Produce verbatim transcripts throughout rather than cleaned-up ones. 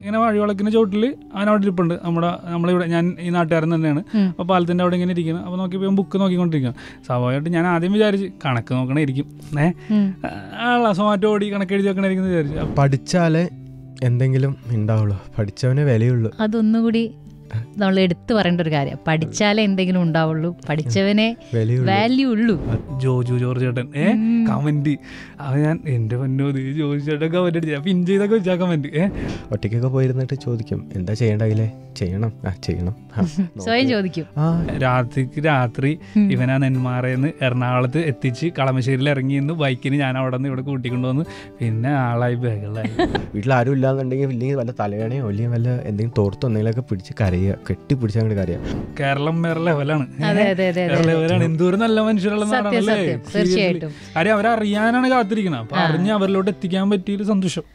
ഇങ്ങനെ വഴിവിളക്കിൻ്റെ ചോട്ടിൽ അവനവിടെ ഇരിപ്പുണ്ട്. നമ്മുടെ നമ്മളിവിടെ ഞാൻ ഈ നാട്ടുകാരൻ തന്നെയാണ്. അപ്പോൾ പാലത്തിൻ്റെ അവിടെ ഇങ്ങനെ ഇരിക്കണം. അപ്പോൾ നോക്കിയപ്പോൾ ബുക്ക് നോക്കിക്കൊണ്ടിരിക്കണം. സ്വാഭാവികമായിട്ട് ഞാൻ ആദ്യം വിചാരിച്ച് കണക്ക് നോക്കണായിരിക്കും. ഏഹ് ആളാ സൊമാറ്റോ ഓടി കണക്ക് എഴുതി വെക്കണായിരിക്കും വിചാരിച്ചു. പഠിച്ചാലേ എന്തെങ്കിലും ഉണ്ടാവുള്ളൂ, പഠിച്ചവനെ വിലയുള്ളൂ. അതൊന്നുകൂടി നമ്മൾ എടുത്തു പറയേണ്ട ഒരു കാര്യം, പഠിച്ചാലേ എന്തെങ്കിലും ഉണ്ടാവുള്ളൂ, പഠിച്ചവനെ വാല്യൂ ഉള്ളൂ. ജോജു ജോർജ് ചേട്ടൻ ഏ കമന്റ് അത് ഞാൻ എന്റെ പൊന്നോ ജോജു ചേട്ടൻ കമന്റ് അടിച്ച പിൻ ചെയ്തൊക്കെ വെച്ചാൽ കമന്റ് ഏ ഒറ്റയ്ക്കൊക്കെ പോയിരുന്നിട്ട് ചോദിക്കും എന്താ ചെയ്യണ്ടെങ്കിലേ ചെയ്യണം ആ ചെയ്യണം സ്വയം ചോദിക്കും. രാത്രിക്ക് രാത്രി ഇവനാ നെന്മാറയെന്ന് എറണാകുളത്ത് എത്തിച്ച് കളമശ്ശേരിയിൽ ഇറങ്ങിയെന്ന് ബൈക്കിന് ഞാൻ അവിടെ നിന്ന് ഇവിടെ കൂട്ടിക്കൊണ്ടുവന്ന് പിന്നെ ആളായി ബഹളായി. വീട്ടിൽ ആരും ഇല്ലാന്നുണ്ടെങ്കിൽ ഇല്ലെങ്കിൽ വല്ല തലയണയോ അല്ലെങ്കിൽ വല്ല എന്തെങ്കിലും തോർത്തോ എന്തെങ്കിലുമൊക്കെ പിടിച്ച് കരയുക, കെട്ടിപ്പിടിച്ച് അങ്ങോട്ട് കരയുക. കേരളം വേറെ ലെവലാണ്, ലെവലാണ്. എന്തോരം നല്ല മനുഷ്യരുള്ള നാടാണല്ലേ. തീർച്ചയായിട്ടും കാര്യം അവരറിയാനാണ് കാത്തിരിക്കണം. അപ്പൊ അറിഞ്ഞ് അവരിലോട്ട് എത്തിക്കാൻ പറ്റിയൊരു സന്തോഷം.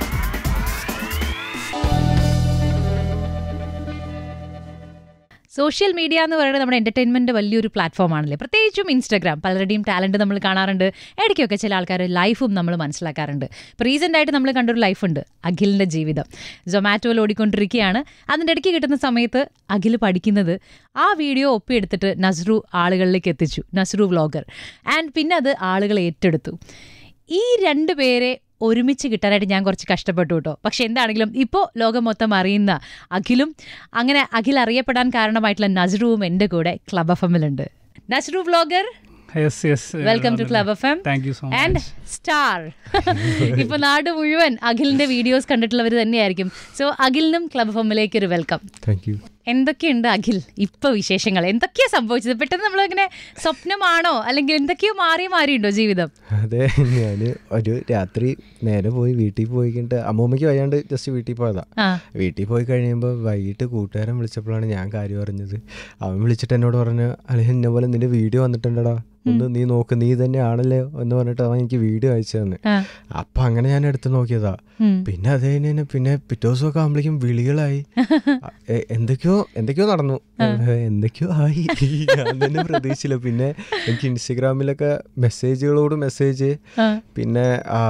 സോഷ്യൽ മീഡിയ എന്ന് പറയുന്നത് നമ്മുടെ എൻ്റർടൈൻമെൻറ്റ് വലിയൊരു പ്ലാറ്റ്ഫോം ആണല്ലേ. പ്രത്യേകിച്ചും ഇൻസ്റ്റാഗ്രാം. പലരുടെയും ടാലൻറ്റ് നമ്മൾ കാണാറുണ്ട്. ഇടയ്ക്കൊക്കെ ചില ആൾക്കാർ ലൈഫും നമ്മൾ മനസ്സിലാക്കാറുണ്ട്. ഇപ്പോൾ റീസെൻ്റായിട്ട് നമ്മൾ കണ്ടൊരു ലൈഫുണ്ട്, അഖിലിൻ്റെ ജീവിതം. സൊമാറ്റോയിൽ ഓടിക്കൊണ്ടിരിക്കുകയാണ്. അതിൻ്റെ ഇടയ്ക്ക് കിട്ടുന്ന സമയത്ത് അഖിൽ പഠിക്കുന്നത് ആ വീഡിയോ ഒപ്പിയെടുത്തിട്ട് നസ്രു ആളുകളിലേക്ക് എത്തിച്ചു, നസ്രു വ്ളോഗർ. ആൻഡ് പിന്നെ അത് ആളുകൾ ഏറ്റെടുത്തു. ഈ രണ്ട് പേരെ ഒരുമിച്ച് കിട്ടാനായിട്ട് ഞാൻ കുറച്ച് കഷ്ടപ്പെട്ടു കേട്ടോ. പക്ഷെ എന്താണെങ്കിലും ഇപ്പോൾ ലോകം മൊത്തം അറിയുന്ന അഖിലും അങ്ങനെ അഖിൽ അറിയപ്പെടാൻ കാരണമായിട്ടുള്ള നസ്രുവും എൻ്റെ കൂടെ ക്ലബ് എഫ് എമ്മിലുണ്ട്. Nasru vlogger, welcome to club F M and star. ഇപ്പൊ നാട് മുഴുവൻ അഖിലിന്റെ വീഡിയോസ് കണ്ടിട്ടുള്ളവർ തന്നെയായിരിക്കും. സോ അഖിലിനും ക്ലബ് എഫ് എമ്മിലേക്ക് ഒരു വെൽക്കം. എന്തൊക്കെയുണ്ട് അഖിൽ ഇപ്പൊ വിശേഷങ്ങൾ? എന്തൊക്കെയാ സംഭവിച്ചത്? പെട്ടെന്ന് നമ്മളിങ്ങനെ സ്വപ്നമാണോ അല്ലെങ്കിൽ എന്തൊക്കെയോ മാറി മാറിയുണ്ടോ ജീവിതം? അതെ, ഞാൻ ഒരു രാത്രി നേരെ പോയി വീട്ടിൽ പോയി കഴിഞ്ഞിട്ട് അമ്മൂമ്മയ്ക്ക് വയ്യാണ്ട് ജസ്റ്റ് വീട്ടിൽ പോയതാ. വീട്ടിൽ പോയി കഴിയുമ്പോൾ വൈകിട്ട് കൂട്ടുകാരൻ വിളിച്ചപ്പോഴാണ് ഞാൻ കാര്യം അറിഞ്ഞത്. അവൻ വിളിച്ചിട്ട് എന്നോട് പറഞ്ഞു, അല്ലെങ്കിൽ എന്നെ പോലെ നിന്റെ വീഡിയോ വന്നിട്ടുണ്ടടാ, ഒന്ന് നീ നോക്ക്, നീ തന്നെ ആണല്ലേ എന്ന് പറഞ്ഞിട്ട് അവൻ എനിക്ക് വീഡിയോ അയച്ചു തന്നെ. അപ്പൊ അങ്ങനെ ഞാൻ എടുത്ത് നോക്കിയതാ. പിന്നെ അത് കഴിഞ്ഞ് പിന്നെ പിറ്റേ ദിവസമൊക്കെ ആകുമ്പോഴേക്കും വിളികളായി, എന്തൊക്കെയോ എന്തൊക്കെയോ നടന്നു, എന്തൊക്കെയോ ആയി. ഞാൻ തന്നെ പ്രതീക്ഷിച്ചില്ല. പിന്നെ എനിക്ക് ഇൻസ്റ്റഗ്രാമിലൊക്കെ മെസ്സേജുകളോട് മെസ്സേജ്, പിന്നെ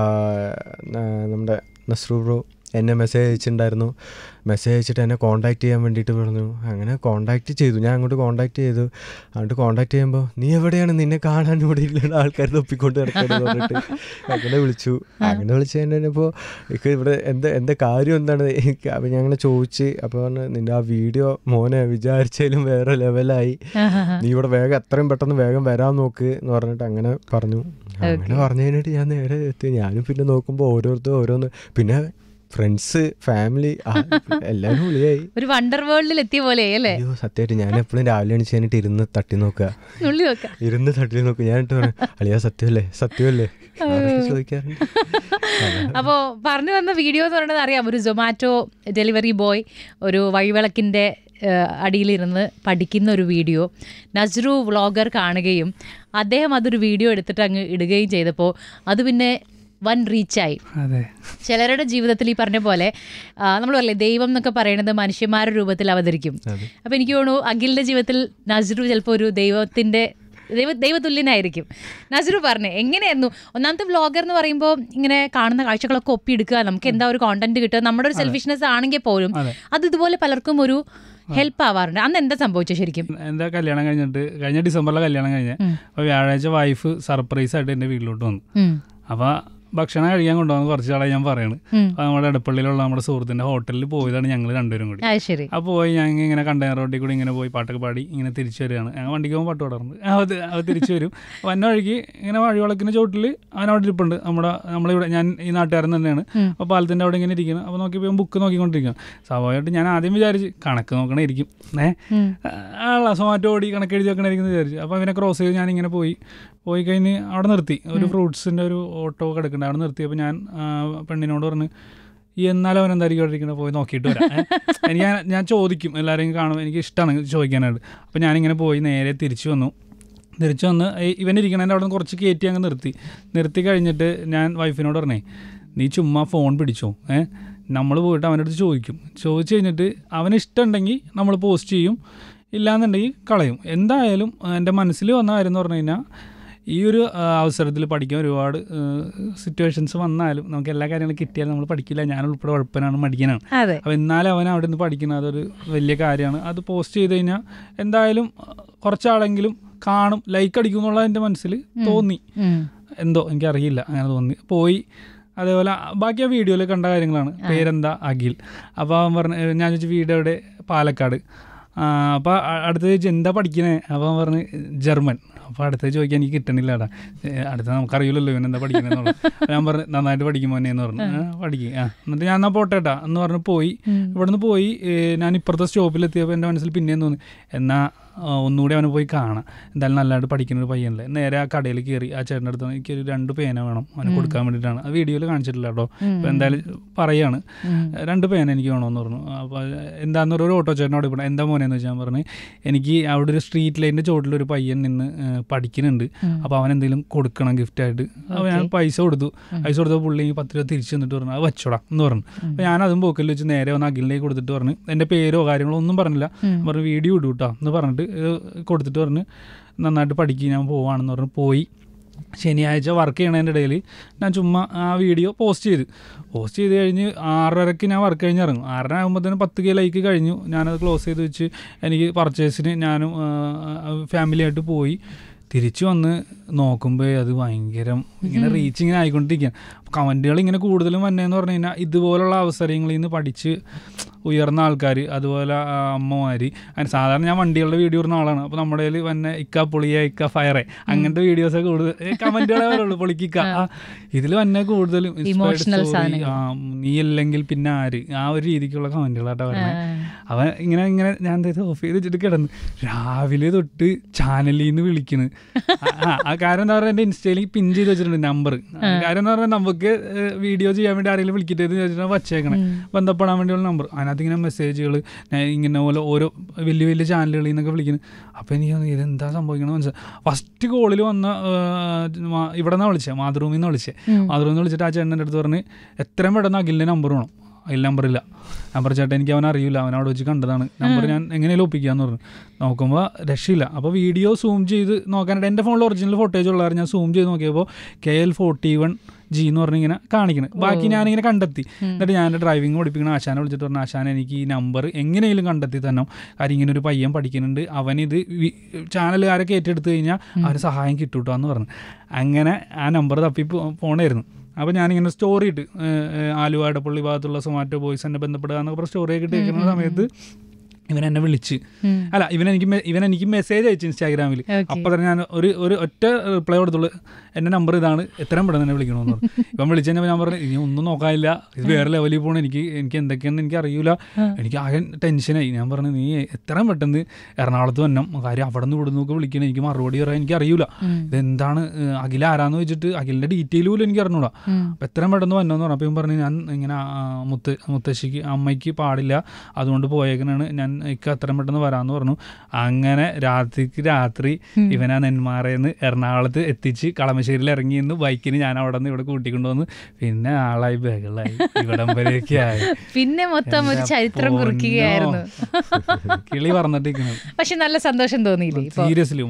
നമ്മുടെ നസ്രു ബ്രോ എന്നെ മെസ്സേജ് അയച്ചിട്ടുണ്ടായിരുന്നു. മെസ്സേജ് അയച്ചിട്ട് എന്നെ കോൺടാക്ട് ചെയ്യാൻ വേണ്ടിയിട്ട് പറഞ്ഞു. അങ്ങനെ കോൺടാക്ട് ചെയ്തു, ഞാൻ അങ്ങോട്ട് കോൺടാക്ട് ചെയ്തു. അങ്ങോട്ട് കോൺടാക്ട് ചെയ്യുമ്പോൾ നീ എവിടെയാണ്, നിന്നെ കാണാൻ ഇവിടെ ഇല്ല, ആൾക്കാർ തൊപ്പിക്കൊണ്ട് കിടക്കാന്ന് പറഞ്ഞിട്ട് അങ്ങനെ വിളിച്ചു. അങ്ങനെ വിളിച്ച് കഴിഞ്ഞപ്പോൾ എനിക്ക് ഇവിടെ എന്താ എന്താ കാര്യം എന്താണ് എനിക്ക്. അപ്പം ഞാൻ അങ്ങനെ ചോദിച്ച്, അപ്പോൾ പറഞ്ഞു നിൻ്റെ ആ വീഡിയോ മോനെ വിചാരിച്ചാലും വേറെ ലെവലായി, നീ ഇവിടെ വേഗം എത്രയും പെട്ടെന്ന് വേഗം വരാൻ നോക്ക് എന്ന് പറഞ്ഞിട്ട് അങ്ങനെ പറഞ്ഞു. അങ്ങനെ പറഞ്ഞു കഴിഞ്ഞിട്ട് ഞാൻ നേരെ എത്തി. ഞാനും പിന്നെ നോക്കുമ്പോൾ ഓരോരുത്തരും ഓരോന്ന്, പിന്നെ ഫ്രണ്ട്സ്, ഫാമിലി എല്ലാവരും വിളിയായി. ഒരു വണ്ടർ വേൾഡിൽ എത്തിയ പോലെ അല്ലേ? അയ്യോ സത്യമായിട്ട് ഞാൻ എപ്പോഴും രാവിലെ എണീച്ച് കഴിഞ്ഞിട്ട് ഇരുന്ന് തട്ടി നോക്കുക, ഇരുന്ന് തട്ടി നോക്കുക. ഞാനിട്ട് പറഞ്ഞു അളിയാ സത്യമല്ലേ സത്യമല്ലേ ചോദിക്കാറുണ്ട്. അപ്പോൾ പറഞ്ഞു വന്ന വീഡിയോ എന്ന് പറയുന്നത് അറിയാം, ഒരു സൊമാറ്റോ ഡെലിവറി ബോയ് ഒരു വഴിവിളക്കിൻ്റെ അടിയിലിരുന്ന് പഠിക്കുന്ന ഒരു വീഡിയോ നസ്രു വ്ളോഗർ കാണുകയും അദ്ദേഹം അതൊരു വീഡിയോ എടുത്തിട്ട് അങ്ങ് ഇടുകയും ചെയ്തപ്പോൾ അത് പിന്നെ വൻ റീച്ചായി. ചിലരുടെ ജീവിതത്തിൽ ഈ പറഞ്ഞ പോലെ നമ്മൾ പറയില്ലേ ദൈവം എന്നൊക്കെ പറയുന്നത് മനുഷ്യന്മാരുടെ രൂപത്തിൽ അവതരിക്കും. അപ്പോൾ എനിക്ക് തോന്നുന്നു അഖിലിൻ്റെ ജീവിതത്തിൽ നസ്രു ചിലപ്പോൾ ഒരു ദൈവത്തിൻ്റെ ദൈവ ദൈവതുല്യനായിരിക്കും. നസ്രു പറഞ്ഞേ എങ്ങനെയായിരുന്നു? ഒന്നാമത്തെ വ്ളോഗർ എന്ന് പറയുമ്പോൾ ഇങ്ങനെ കാണുന്ന കാഴ്ചകളൊക്കെ ഒപ്പിയെടുക്കുക, നമുക്ക് എന്താ ഒരു കോണ്ടന്റ് കിട്ടുക, നമ്മുടെ ഒരു സെൽഫിഷ്നെസ് ആണെങ്കിൽ പോലും അത് ഇതുപോലെ പലർക്കും ഒരു ഹെൽപ്പ് ആവാറുണ്ട്. അന്ന് എന്താ സംഭവിച്ചത് ശരിക്കും? എന്താ കല്യാണം കഴിഞ്ഞിട്ട് കഴിഞ്ഞ ഡിസംബറിലെ കല്യാണം കഴിഞ്ഞ് അപ്പോൾ വ്യാഴാഴ്ച വൈഫ് സർപ്രൈസ് ആയിട്ട് എൻ്റെ വീട്ടിലോട്ട് വന്നു. അപ്പോൾ ഭക്ഷണം കഴിക്കാൻ കൊണ്ടുപോകുന്ന കുറച്ച് ആളെ ഞാൻ പറയണ്. അപ്പോൾ നമ്മുടെ എടപ്പള്ളിയിലുള്ള നമ്മുടെ സുഹൃത്തിൻ്റെ ഹോട്ടലിൽ പോയതാണ് ഞങ്ങൾ രണ്ടുപേരും കൂടി. അപ്പോൾ പോയി ഞങ്ങൾ ഇങ്ങനെ കണ്ടെയ്നർ റോഡിൽ കൂടി ഇങ്ങനെ പോയി പാട്ടൊക്കെ പാടി ഇങ്ങനെ തിരിച്ചു വരികയാണ്. ഞങ്ങൾ വണ്ടിക്ക് പോകുമ്പോൾ പാട്ട് പാടാറുണ്ട്. അത് അത് തിരിച്ചു വരും. വന്ന വഴിക്ക് ഇങ്ങനെ വഴിവിളക്കിൻ്റെ ചോട്ടിൽ അവനവിടെ ഇരിപ്പുണ്ട്. നമ്മുടെ നമ്മളിവിടെ ഞാൻ ഈ നാട്ടുകാരൻ തന്നെയാണ്. അപ്പോൾ പാലത്തിൻ്റെ അവിടെ ഇങ്ങനെ ഇരിക്കണം. അപ്പോൾ നോക്കിയപ്പോൾ ബുക്ക് നോക്കിക്കൊണ്ടിരിക്കണം. സ്വാഭാവികമായിട്ട് ഞാൻ ആദ്യം വിചാരിച്ച് കണക്ക് നോക്കണായിരിക്കും. ഏഹ് ആളാ സൊമാറ്റോ ഓടി കണക്ക് എഴുതി വെക്കണായിരിക്കും എന്ന് വിചാരിച്ചു. അപ്പോൾ അവനെ ക്രോസ് ചെയ്ത് ഞാനിങ്ങനെ പോയി പോയി കഴിഞ്ഞ് അവിടെ നിർത്തി. ഒരു ഫ്രൂട്ട്സിൻ്റെ ഒരു ഓട്ടോ കിടക്കുന്നുണ്ട്, അവിടെ നിർത്തിയപ്പോൾ ഞാൻ പെണ്ണിനോട് പറഞ്ഞ് എന്നാലും അവൻ എന്തായിരിക്കും അവിടെ ഇരിക്കുന്നത്, പോയി നോക്കിയിട്ട് വരാം. എനിക്ക് ഞാൻ ചോദിക്കും, എല്ലാവരെയും കാണുമ്പോൾ എനിക്ക് ഇഷ്ടമാണ് ചോദിക്കാനായിട്ട്. അപ്പോൾ ഞാനിങ്ങനെ പോയി നേരെ തിരിച്ചു വന്നു. തിരിച്ചു വന്ന് ഇവനിരിക്കണതിൻ്റെ അവിടെ നിന്ന് കുറച്ച് കയറ്റി അങ്ങ് നിർത്തി. നിർത്തി കഴിഞ്ഞിട്ട് ഞാൻ വൈഫിനോട് പറഞ്ഞേ നീ ചുമ്മാ ഫോൺ പിടിച്ചോ, ഏഹ് നമ്മൾ പോയിട്ട് അവൻ്റെ അടുത്ത് ചോദിക്കും. ചോദിച്ചു കഴിഞ്ഞിട്ട് അവന് ഇഷ്ടമുണ്ടെങ്കിൽ നമ്മൾ പോസ്റ്റ് ചെയ്യും, ഇല്ലാന്നുണ്ടെങ്കിൽ കളയും. എന്തായാലും എൻ്റെ മനസ്സിൽ വന്ന കാര്യം എന്ന് പറഞ്ഞു കഴിഞ്ഞാൽ ഈ ഒരു അവസരത്തിൽ പഠിക്കാൻ ഒരുപാട് സിറ്റുവേഷൻസ് വന്നാലും നമുക്ക് എല്ലാ കാര്യങ്ങളും കിട്ടിയാലും നമ്മൾ പഠിക്കില്ല. ഞാൻ ഉൾപ്പെടെ ഉഴപ്പനാണ്, മടിക്കാനാണ്. അപ്പോൾ എന്നാലും അവൻ അവിടെ നിന്ന് പഠിക്കുന്നത് അതൊരു വലിയ കാര്യമാണ്. അത് പോസ്റ്റ് ചെയ്ത് കഴിഞ്ഞാൽ എന്തായാലും കുറച്ചാളെങ്കിലും കാണും, ലൈക്ക് അടിക്കും എന്നുള്ളത് എൻ്റെ മനസ്സിൽ തോന്നി. എന്തോ എനിക്കറിയില്ല, അങ്ങനെ തോന്നി പോയി. അതേപോലെ ബാക്കി ആ വീഡിയോയിൽ കണ്ട കാര്യങ്ങളാണ്. പേരെന്താ? അഖിൽ. അപ്പോൾ അവൻ പറഞ്ഞ, ഞാൻ ചോദിച്ചു വീട് എവിടെ? പാലക്കാട്. അപ്പോൾ അടുത്ത ചോദിച്ചു എന്താ പഠിക്കണേ? അപ്പോൾ അവൻ പറഞ്ഞ് ജർമ്മൻ. അപ്പോൾ അടുത്ത ചോദിക്കാൻ എനിക്ക് കിട്ടണില്ലടാ, അടുത്ത നമുക്കറിയില്ലല്ലോ ഇവൻ എന്താ പഠിക്കണമെന്നുള്ളത്. ഞാൻ പറഞ്ഞു നന്നായിട്ട് പഠിക്കും മോനെ എന്ന് പറഞ്ഞു. പഠിക്കും. ആ എന്നിട്ട് ഞാൻ എന്നാൽ പോട്ടേട്ടാ എന്ന് പറഞ്ഞ് പോയി. ഇവിടെ നിന്ന് പോയി ഞാൻ ഇപ്പുറത്തെ സ്റ്റോപ്പിലെത്തിയപ്പോൾ എൻ്റെ മനസ്സിൽ പിന്നെയും തോന്നി എന്നാൽ ഒന്നുകൂടി അവനെ പോയി കാണാം, എന്തായാലും നല്ലതായിട്ട് പഠിക്കുന്ന ഒരു പയ്യനല്ലേ. നേരെ ആ കടയിൽ കയറി ആ ചേട്ടൻ്റെ അടുത്ത് എനിക്കൊരു രണ്ട് പേന വേണം അവന് കൊടുക്കാൻ വേണ്ടിയിട്ടാണ്. അത് വീഡിയോയിൽ കാണിച്ചിട്ടില്ല കേട്ടോ, അപ്പോൾ എന്തായാലും പറയാണ് രണ്ട് പേന എനിക്ക് വേണമെന്ന് പറഞ്ഞു. അപ്പോൾ എന്താണെന്ന് ഒരു ഓട്ടോ ചേട്ടനോട് ഇവിടെ എന്താ മോനെന്ന് വെച്ചാൽ പറഞ്ഞ് എനിക്ക് അവിടെ ഒരു സ്ട്രീറ്റ് ലൈറ്റിൻ്റെ ചോട്ടിലൊരു പയ്യൻ നിന്ന് പഠിക്കുന്നുണ്ട്, അപ്പോൾ അവൻ എന്തെങ്കിലും കൊടുക്കണം ഗിഫ്റ്റായിട്ട്. അപ്പോൾ ഞാൻ പൈസ കൊടുത്തു. പൈസ കൊടുത്തപ്പോൾ പുള്ളി പത്ത് രൂപ തിരിച്ചു തന്നിട്ട് പറഞ്ഞു അത് വെച്ചോടാ എന്ന് പറഞ്ഞു. അപ്പോൾ ഞാൻ അതും പോക്കലിൽ വെച്ച് നേരെ വന്ന് അഖിലിലേക്ക് കൊടുത്തിട്ട് പറഞ്ഞു, എൻ്റെ പേരോ കാര്യങ്ങളോ ഒന്നും പറഞ്ഞില്ല, പറഞ്ഞു വീഡിയോ ഇടൂ കേട്ടോ എന്ന് പറഞ്ഞിട്ട് കൊടുത്തിട്ട് പറഞ്ഞ് നന്നായിട്ട് പഠിക്കുക ഞാൻ പോവാണെന്ന് പറഞ്ഞ് പോയി. ശനിയാഴ്ച വർക്ക് ചെയ്യണതിൻ്റെ ഇടയിൽ ഞാൻ ചുമ്മാ ആ വീഡിയോ പോസ്റ്റ് ചെയ്ത് പോസ്റ്റ് ചെയ്ത് കഴിഞ്ഞ് ആറരയ്ക്ക് ഞാൻ വർക്ക് കഴിഞ്ഞ് ഇറങ്ങും. ആറര ആകുമ്പോഴത്തേനും പത്ത് കെ ലൈക്ക് കഴിഞ്ഞു. ഞാനത് ക്ലോസ് ചെയ്ത് വെച്ച് എനിക്ക് പർച്ചേസിന് ഞാനും ഫാമിലിയായിട്ട് പോയി. തിരിച്ചു വന്ന് നോക്കുമ്പോൾ അത് ഭയങ്കര ഇങ്ങനെ റീച്ച് ഇങ്ങനെ ആയിക്കൊണ്ടിരിക്കുകയാണ്. കമൻറ്റുകൾ ഇങ്ങനെ കൂടുതലും വന്നതെന്ന് പറഞ്ഞു കഴിഞ്ഞാൽ ഇതുപോലുള്ള അവസരങ്ങളിൽ നിന്ന് പഠിച്ച് ഉയർന്ന ആൾക്കാർ, അതുപോലെ അമ്മമാർ. അതിന് സാധാരണ ഞാൻ വണ്ടികളുടെ വീഡിയോ ഇടുന്ന ആളാണ്. അപ്പോൾ നമ്മുടെ കയ്യിൽ വന്നെ ഇക്ക പൊളിയ ഇക്ക ഫയറെ അങ്ങനത്തെ വീഡിയോസൊക്കെ കൂടുതൽ കമൻറ്റുകളെ വരുള്ളൂ, പൊളിക്കിക്ക. ഇതിൽ വന്നെ കൂടുതലും നീ അല്ലെങ്കിൽ പിന്നെ ആര്, ആ ഒരു രീതിക്കുള്ള കമൻറ്റുകളായിട്ടാണ് വരുന്നത്. അവൻ ഇങ്ങനെ ഇങ്ങനെ ഞാൻ എന്താ ഓഫ് ചെയ്ത് വെച്ചിട്ട് കിടന്ന് രാവിലെ തൊട്ട് ചാനലിൽ നിന്ന് വിളിക്കുന്നത്. ആ കാര്യം എന്താ പറയുക, എൻ്റെ ഇൻസ്റ്റയിൽ പിൻ ചെയ്ത് വെച്ചിട്ടുണ്ട് നമ്പർ. കാര്യം എന്ന് പറഞ്ഞാൽ നമുക്ക് വീഡിയോ ചെയ്യാൻ വേണ്ടി ആരെങ്കിലും വിളിക്കട്ടെ എന്ന് ചോദിച്ചിട്ട് വച്ചേക്കണേ, ബന്ധപ്പെടാൻ വേണ്ടിയുള്ള നമ്പർ. അതിനകത്ത് ഇങ്ങനെ മെസ്സേജുകൾ ഇങ്ങനെ പോലെ ഓരോ വലിയ വലിയ ചാനലുകളിൽ നിന്നൊക്കെ വിളിക്കുന്നത്. അപ്പോൾ എനിക്ക് ഇതെന്താ സംഭവിക്കണമെന്ന് മനസ്സിലായി. ഫസ്റ്റ് കോളിൽ വന്ന ഇവിടെ നിന്നാണ് വിളിച്ചത്, മാതൃഭൂമിയിൽ നിന്ന് വിളിച്ചത്. മാതൃഭൂമിയിൽ നിന്ന് വിളിച്ചിട്ട് ആ ചേട്ടൻ്റെ അടുത്ത് പറഞ്ഞ് എത്രയും പെട്ടെന്ന് അഖിലിൻ്റെ നമ്പർ വേണം. അതിൽ നമ്പറില്ല. നമ്പർ ചേട്ടൻ എനിക്ക് അവൻ അറിയില്ല, അവനവിടെ വെച്ച് കണ്ടതാണ്. നമ്പർ ഞാൻ എങ്ങനെയാലും ഒപ്പിക്കാമെന്ന് പറഞ്ഞു. നോക്കുമ്പോൾ രക്ഷയില്ല. അപ്പോൾ വീഡിയോ സൂം ചെയ്ത് നോക്കാനായിട്ട് എൻ്റെ ഫോണിൽ ഒറിജിനൽ ഫോട്ടേജ് ഉള്ളവർ ഞാൻ സൂം ചെയ്ത് നോക്കിയപ്പോൾ K L forty one G എന്ന് പറഞ്ഞിങ്ങനെ കാണിക്കണം. ബാക്കി ഞാനിങ്ങനെ കണ്ടെത്തി. എന്നിട്ട് ഞാൻ എൻ്റെ ഡ്രൈവിംഗ് പഠിപ്പിക്കുന്ന ആശാനെ വിളിച്ചിട്ട് പറഞ്ഞു, ആശാനെ എനിക്ക് ഈ നമ്പർ എങ്ങനെയെങ്കിലും കണ്ടെത്തി തന്നെ, കാര്യം ഇങ്ങനെ ഒരു പയ്യൻ പഠിക്കുന്നുണ്ട്, അവനിത് ചാനലുകാരൊക്കെ ഏറ്റെടുത്ത് കഴിഞ്ഞാൽ അവന് സഹായം കിട്ടൂട്ടോ എന്ന് പറഞ്ഞു. അങ്ങനെ ആ നമ്പർ തപ്പി പോണായിരുന്നു. അപ്പോൾ ഞാനിങ്ങനെ സ്റ്റോറി ഇട്ട് ആലുവ ഇടപ്പള്ളി ഭാഗത്തുള്ള സൊമാറ്റോ ബോയ്സ് എന്നെ ബന്ധപ്പെടുക എന്നൊക്കെ പറഞ്ഞ സ്റ്റോറിയൊക്കെ ഇട്ട് കേൾക്കുന്ന സമയത്ത് ഇവൻ എന്നെ വിളിച്ച് അല്ല ഇവൻ എനിക്ക് ഇവൻ എനിക്ക് മെസ്സേജ് അയച്ചു ഇൻസ്റ്റാഗ്രാമിൽ. അപ്പോൾ തന്നെ ഞാൻ ഒരു ഒരു ഒറ്റ റിപ്ലൈ കൊടുത്തുള്ളൂ, എൻ്റെ നമ്പർ ഇതാണ്, എത്രയും പെട്ടെന്ന് തന്നെ വിളിക്കണമെന്ന് പറഞ്ഞു. ഇവൻ വിളിച്ചു കഴിഞ്ഞാൽ ഞാൻ പറഞ്ഞു ഇനി ഒന്നും നോക്കാനില്ല, ഇത് വേറെ ലെവലിൽ പോകണം, എനിക്ക് എനിക്ക് എന്തൊക്കെയാണെന്ന് എനിക്ക് അറിയില്ല, എനിക്ക് ആകെ ടെൻഷനായി. ഞാൻ പറഞ്ഞു നീ എത്രയും പെട്ടെന്ന് എറണാകുളത്ത് വരണം, കാര്യം അവിടെ നിന്ന് ഇവിടെ നിന്നൊക്കെ വിളിക്കണം, എനിക്ക് മറുപടി പറയാൻ എനിക്ക് അറിയില്ല, ഇതെന്താണ് അഖിൽ ആരാന്ന് വെച്ചിട്ട് അഖിലിൻ്റെ ഡീറ്റെയിൽ പോലും എനിക്ക് അറിഞ്ഞൂടാ, അപ്പോൾ എത്രയും പെട്ടെന്ന് വന്നോന്ന് പറഞ്ഞു. അപ്പോൾ ഇവൻ പറഞ്ഞു ഞാൻ ഇങ്ങനെ മുത്ത മുത്തശ്ശിക്ക് അമ്മയ്ക്ക് പാടില്ല, അതുകൊണ്ട് പോയേക്കനാണ്, ഞാൻ ഇക്ക അത്രയും പെട്ടെന്ന് വരാമെന്ന് പറഞ്ഞു. അങ്ങനെ രാത്രിക്ക് രാത്രി ഇവൻ ആ നെന്മാറയിൽ എറണാകുളത്ത് എത്തിച്ച് കളമശ്ശേരിയിൽ ഇറങ്ങി നിന്ന് ബൈക്കിന് ഞാൻ അവിടെ നിന്ന് ഇവിടെ കൂട്ടിക്കൊണ്ടുവന്ന് പിന്നെ ആളായി ബഹളായി ഇവിടം വരെയൊക്കെ ആയി. പിന്നെ മൊത്തം ഒരു ചരിത്രം കുറിക്കുകയായിരുന്നു. കിളി പറഞ്ഞിട്ടിരിക്കുന്നത്. പക്ഷെ നല്ല സന്തോഷം തോന്നിയില്ലേ? സീരിയസ്ലി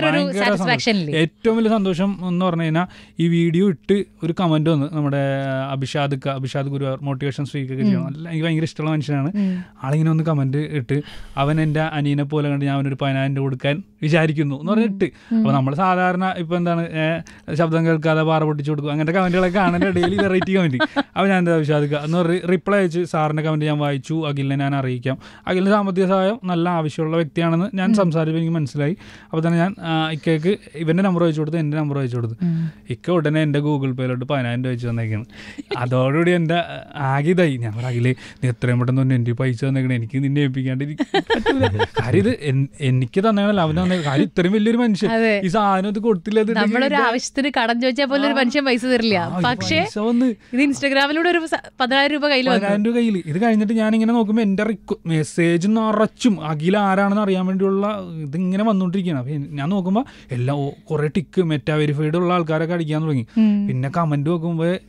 ഏറ്റവും വലിയ സന്തോഷം എന്ന് പറഞ്ഞു കഴിഞ്ഞാൽ ഈ വീഡിയോ ഇട്ട് ഒരു കമന്റ് വന്ന് നമ്മുടെ അഭിഷാദ് അഭിഷാദ് ഗുരുവാർ മോട്ടിവേഷൻ സ്പീക്കൊക്കെ ചെയ്യണം, നല്ല എനിക്ക് ഭയങ്കര ഇഷ്ടമുള്ള മനുഷ്യനാണ്. ആളിങ്ങനെ ഒന്ന് കമന്റ് ഇട്ട് അവൻ എൻ്റെ അനിയനെ പോലെ കണ്ട് ഞാൻ അവനൊരു പതിനായിരം രൂപ കൊടുക്കാൻ വിചാരിക്കുന്നു എന്ന് പറഞ്ഞിട്ട്. അപ്പോൾ നമ്മൾ സാധാരണ ഇപ്പം എന്താണ് ശബ്ദം കേൾക്കാതെ പാറ പൊട്ടിച്ചു കൊടുക്കും അങ്ങനത്തെ കമന്റുകളൊക്കെ കാണുന്ന ഡെയിലി വെറൈറ്റി കമന്റ്. അപ്പോൾ ഞാൻ എന്താ വിശ്വാസിക്കുക എന്ന് പറഞ്ഞ് റിപ്ലൈ അയച്ച് സാറിൻ്റെ കമന്റ് ഞാൻ വായിച്ചു, അഖിലിനെ ഞാൻ അറിയിക്കാം, അഖിലിന് സാമ്പത്തിക സഹായം നല്ല ആവശ്യമുള്ള വ്യക്തിയാണെന്ന് ഞാൻ സംസാരിച്ചപ്പോൾ എനിക്ക് മനസ്സിലായി. അപ്പോൾ തന്നെ ഞാൻ ഇക്കയ്ക്ക് ഇവൻ്റെ നമ്പർ അയച്ചു കൊടുത്ത് എൻ്റെ നമ്പർ അയച്ചു കൊടുത്തു. ഇക്ക ഉടനെ എൻ്റെ ഗൂഗിൾ പേയിലോട്ട് പതിനായിരം രൂപ വെച്ച് തന്നേക്കാണ്. അതോടുകൂടി എൻ്റെ ആകെ ഇതായി. ഞാൻ പറഞ്ഞു അഖിലേ നീ എത്രയും പെട്ടെന്ന് തന്നെ എൻ്റെ പൈസ തന്നേക്കണം, എനിക്ക് നിന്നെ ഏൽപ്പിക്കാണ്ട് കാര്യം ഇത് എനിക്ക് തന്നെയാണല്ലോ അവന് തന്നെ കാര്യം, ഇത്രയും വലിയൊരു മനുഷ്യൻ ഈ സാധനം ഇത് കൊടുത്തില്ല, നമ്മളൊരു ആവശ്യത്തിന് കടം ചോദിച്ചാൽ പോലും ഒരു മനുഷ്യൻ പൈസ തരില്ല. പക്ഷേ ഇത് ഇൻസ്റ്റാഗ്രാമിലൂടെ ഒരു പതിനായിരം രൂപ കയ്യിൽ പതിനായിരം രൂപ കയ്യിൽ. ഇത് കഴിഞ്ഞിട്ട് ഞാനിങ്ങനെ നോക്കുമ്പോൾ എൻ്റെ മെസ്സേജ് നിറച്ചും അഖിൽ ആരാണെന്ന് അറിയാൻ വേണ്ടിയുള്ള ഇതിങ്ങനെ വന്നുകൊണ്ടിരിക്കുകയാണ്. അപ്പം ഞാൻ നോക്കുമ്പോൾ എല്ലാം കുറേ ടിക്ക് മെറ്റാ വെരിഫൈഡ് ഉള്ള ആൾക്കാരൊക്കെ അടിക്കാൻ തുടങ്ങി. പിന്നെ കമന്റ് നോക്കുമ്പോൾ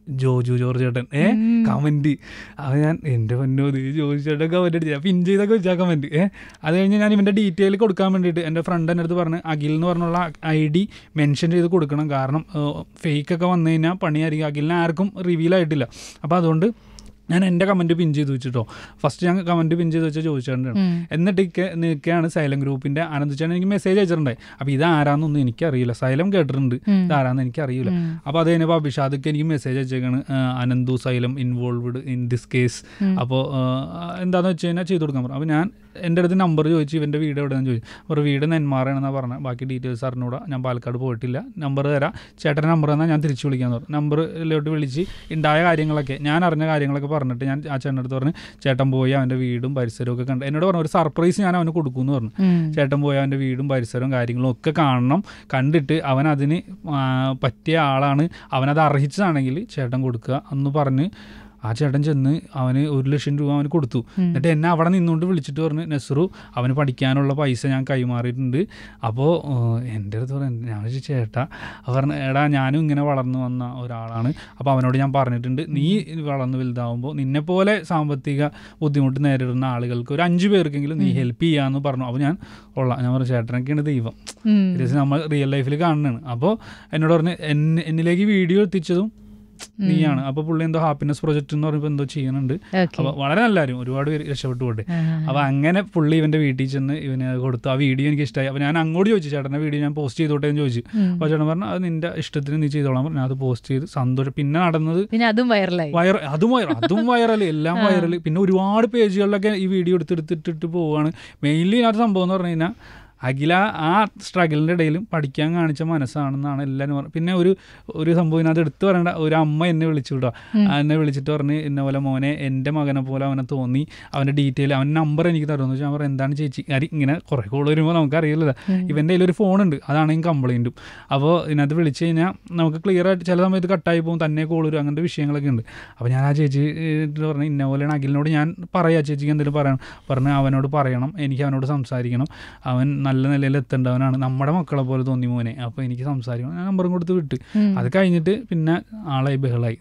ജോജു ജോർജ് ചേട്ടൻ ഏ കമൻറ്റ്. അത് ഞാൻ എൻ്റെ പൊന്നോ ഇത് ജോജു ചേട്ടൻ കമൻറ്റ് അടിച്ചാൽ പിൻ ചെയ്തൊക്കെ വെച്ചാൽ കമൻറ്റ് ഏ. അത് കഴിഞ്ഞ് ഞാൻ ഇവൻ്റെ ഡീറ്റെയിൽ കൊടുക്കാൻ വേണ്ടിയിട്ട് എൻ്റെ ഫ്രണ്ട് എൻ്റെ അടുത്ത് പറഞ്ഞ് അഖിൽ എന്ന് പറഞ്ഞുള്ള ഐ ഡി മെൻഷൻ ചെയ്ത് കൊടുക്കണം, കാരണം ഫേക്കൊക്കെ വന്നു കഴിഞ്ഞാൽ പണിയായിരിക്കും, അഖിലിനെ ആർക്കും റിവീൽ ആയിട്ടില്ല. അപ്പോൾ അതുകൊണ്ട് ഞാൻ എൻ്റെ കമൻറ്റ് പിൻ ചെയ്ത് വെച്ചിട്ടോ. ഫസ്റ്റ് ഞാൻ കമൻറ്റ് പിൻ ചെയ്ത് വെച്ചാൽ ചോദിച്ചിട്ടുണ്ടാണ്. എന്നിട്ട് നിൽക്കുകയാണ് സൈലം ഗ്രൂപ്പിൻ്റെ അനന്തിച്ചാണ് എനിക്ക് മെസ്സേജ് അയച്ചിട്ടുണ്ടായി. അപ്പോൾ ഇത് ആരാന്നൊന്നും എനിക്കറിയില്ല, സൈലം കേട്ടിട്ടുണ്ട്, ഇത് ആരാന്ന് എനിക്കറിയില്ല. അപ്പോൾ അത് കഴിഞ്ഞപ്പോൾ അഭിഷാദൊക്കെ എനിക്ക് മെസ്സേജ് അയച്ചേക്കാണ് Ananthu Xylem involved in this case. അപ്പോൾ എന്താണെന്ന് വെച്ച് കഴിഞ്ഞാൽ ചെയ്ത് കൊടുക്കാൻ പറഞ്ഞു. അപ്പോൾ ഞാൻ എൻ്റെ അടുത്ത് നമ്പർ ചോദിച്ചു, ഇവൻ്റെ വീട് എവിടെയെന്ന് ചോദിച്ചു. അപ്പോൾ വീട് നെന്മാറയാണെന്നാണ് പറഞ്ഞത്, ബാക്കി ഡീറ്റെയിൽസ് അറിഞ്ഞൂടാ, ഞാൻ പാലക്കാട് പോയിട്ടില്ല, നമ്പർ തരാം, ചേട്ടൻ്റെ നമ്പർ തന്നാൽ ഞാൻ തിരിച്ച് വിളിക്കാമെന്ന് പറഞ്ഞു. നമ്പറിലോട്ട് വിളിച്ച് ഉണ്ടായ കാര്യങ്ങളൊക്കെ ഞാൻ അറിഞ്ഞ കാര്യങ്ങളൊക്കെ പറഞ്ഞിട്ട് ഞാൻ ആ ചേട്ടൻ്റെ അടുത്ത് പറഞ്ഞ് ചേട്ടൻ പോയി അവൻ്റെ വീടും പരിസരവും ഒക്കെ കണ്ട് എന്നോട് പറഞ്ഞു ഒരു സർപ്രൈസ് ഞാൻ അവന് കൊടുക്കുമെന്ന് പറഞ്ഞു. ചേട്ടൻ പോയി അവൻ്റെ വീടും പരിസരവും കാര്യങ്ങളും ഒക്കെ കാണണം, കണ്ടിട്ട് അവൻ അതിന് പറ്റിയ ആളാണ്, അവനത് അർഹിച്ചതാണെങ്കിൽ ചേട്ടൻ കൊടുക്കുക എന്ന് പറഞ്ഞ് ആ ചേട്ടൻ ചെന്ന് അവന് ഒരു ലക്ഷം രൂപ അവന് കൊടുത്തു. എന്നിട്ട് എന്നെ അവിടെ നിന്നുകൊണ്ട് വിളിച്ചിട്ട് പറഞ്ഞു നെസ്റു അവന് പഠിക്കാനുള്ള പൈസ ഞാൻ കൈമാറിയിട്ടുണ്ട്. അപ്പോൾ എൻ്റെ അടുത്ത് പറഞ്ഞു, ഞാൻ വെച്ച് ചേട്ടാ പറഞ്ഞ എടാ ഞാനും ഇങ്ങനെ വളർന്നു വന്ന ഒരാളാണ്, അപ്പോൾ അവനോട് ഞാൻ പറഞ്ഞിട്ടുണ്ട് നീ വളർന്നു വലുതാവുമ്പോൾ നിന്നെപ്പോലെ സാമ്പത്തിക ബുദ്ധിമുട്ട് നേരിടുന്ന ആളുകൾക്ക് ഒരു അഞ്ച് പേർക്കെങ്കിലും നീ ഹെൽപ്പ് ചെയ്യാമെന്ന് പറഞ്ഞു. അപ്പോൾ ഞാൻ കൊള്ളാം, ഞാൻ പറഞ്ഞു ചേട്ടനൊക്കെയാണ് ദൈവം, നമ്മൾ റിയൽ ലൈഫിൽ കാണുന്നതാണ്. അപ്പോൾ എന്നോട് പറഞ്ഞ് എന്നെ എന്നിലേക്ക് വീഡിയോ എത്തിച്ചതും നീയാണ്. അപ്പോൾ പുള്ളി എന്തോ ഹാപ്പിനെസ് പ്രൊജക്ട് എന്ന് പറയുമ്പോൾ എന്തോ ചെയ്യുന്നുണ്ട്. അപ്പോൾ വളരെ നല്ലാരും ഒരുപാട് പേര് രക്ഷപ്പെട്ടു പോട്ടെ. അപ്പോൾ അങ്ങനെ പുള്ളി ഇവൻ്റെ വീട്ടിൽ ചെന്ന് ഇവന് കൊടുത്തു. ആ വീഡിയോ എനിക്ക് ഇഷ്ടമായി. അപ്പോൾ ഞാൻ അങ്ങോട്ട് ചോദിച്ചു ചേട്ടൻ്റെ വീഡിയോ ഞാൻ പോസ്റ്റ് ചെയ്തോട്ടെ എന്ന് ചോദിച്ചു. അപ്പോൾ ചേട്ടൻ പറഞ്ഞു അത് നിൻ്റെ ഇഷ്ടത്തിന് നീ ചെയ്തോളാം പറഞ്ഞു. അത് പോസ്റ്റ് ചെയ്ത് സന്തോഷം. പിന്നെ നടന്നത് അതും വൈറലായി, വൈറൽ അതും വൈറൽ അതും വൈറൽ എല്ലാം വൈറൽ. പിന്നെ ഒരുപാട് പേജുകളിലൊക്കെ ഈ വീഡിയോ എടുത്തെടുത്തിട്ടിട്ട് പോവുകയാണ്. മെയിൻലി ഇതിനകത്ത് സംഭവം എന്ന് പറഞ്ഞു കഴിഞ്ഞാൽ അഖില ആ സ്ട്രഗിളിൻ്റെ ഇടയിലും പഠിക്കാൻ കാണിച്ച മനസ്സാണെന്നാണ് എല്ലാവരും പറഞ്ഞത്. പിന്നെ ഒരു ഒരു സംഭവം ഇതിനകത്ത് എടുത്ത് പറയേണ്ട, ഒരു അമ്മ എന്നെ വിളിച്ചു കേട്ടോ. എന്നെ വിളിച്ചിട്ട് പറഞ്ഞ് ഇന്ന പോലെ മോനെ എൻ്റെ മകനെ പോലെ അവനെ തോന്നി, അവൻ്റെ ഡീറ്റെയിൽ അവൻ്റെ നമ്പർ എനിക്ക് തരുമെന്ന് വെച്ചാൽ ഞാൻ പറഞ്ഞു എന്താണ് ചേച്ചി, കാര്യം ഇങ്ങനെ കുറേ കോൾ വരുമ്പോൾ നമുക്കറിയില്ല, ഇവൻ്റെ കയ്യിലൊരു ഫോണുണ്ട് അതാണെങ്കിൽ കംപ്ലൈൻറ്റും. അപ്പോൾ ഇതിനകത്ത് വിളിച്ച് കഴിഞ്ഞാൽ നമുക്ക് ക്ലിയർ ആയിട്ട് ചില സമയത്ത് കട്ടായി പോകും, തന്നെ കോൾ വരും, അങ്ങനത്തെ വിഷയങ്ങളൊക്കെ ഉണ്ട്. അപ്പോൾ ഞാൻ ആ ചേച്ചി പറഞ്ഞ് ഇന്ന പോലെയാണ് അഖിലിനോട് ഞാൻ പറയാം, ചേച്ചിക്ക് എന്തെങ്കിലും പറയണം പറഞ്ഞ് അവനോട് പറയണം, എനിക്ക് അവനോട് സംസാരിക്കണം, അവൻ നല്ല നിലയിൽ എത്തേണ്ടവനാണ്, നമ്മുടെ മക്കളെ പോലെ തോന്നി മോനെ, അപ്പോൾ എനിക്ക് സംസാരിക്കണം. ഞാൻ നമ്പറും കൊടുത്ത് വിട്ട്. അത് കഴിഞ്ഞിട്ട് പിന്നെ ആളായി ബഹളായി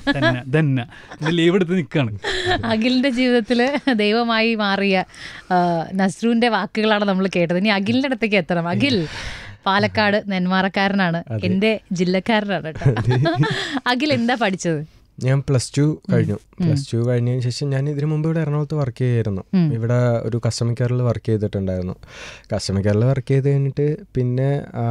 തന്നെ ലീവ് എടുത്ത് നിൽക്കുകയാണ്. അഖിലിന്റെ ജീവിതത്തിൽ ദൈവമായി മാറിയ നസ്രുവിന്റെ വാക്കുകളാണ് നമ്മൾ കേട്ടത്. ഇനി അഖിലിന്റെ അടുത്തേക്ക് എത്തണം. അഖിൽ പാലക്കാട് നെന്മാറക്കാരനാണ്, എൻ്റെ ജില്ലക്കാരനാണ് കേട്ടോ. അഖിൽ എന്താ പഠിച്ചത്? ഞാൻ പ്ലസ് ടു കഴിഞ്ഞു. പ്ലസ് ടു കഴിഞ്ഞതിന് ശേഷം ഞാൻ ഇതിനു മുമ്പ് ഇവിടെ എറണാകുളത്ത് വർക്ക് ചെയ്യായിരുന്നു. ഇവിടെ ഒരു കസ്റ്റമർ കെയറിൽ വർക്ക് ചെയ്തിട്ടുണ്ടായിരുന്നു. കസ്റ്റമർ കെയറിൽ വർക്ക് ചെയ്ത് കഴിഞ്ഞിട്ട് പിന്നെ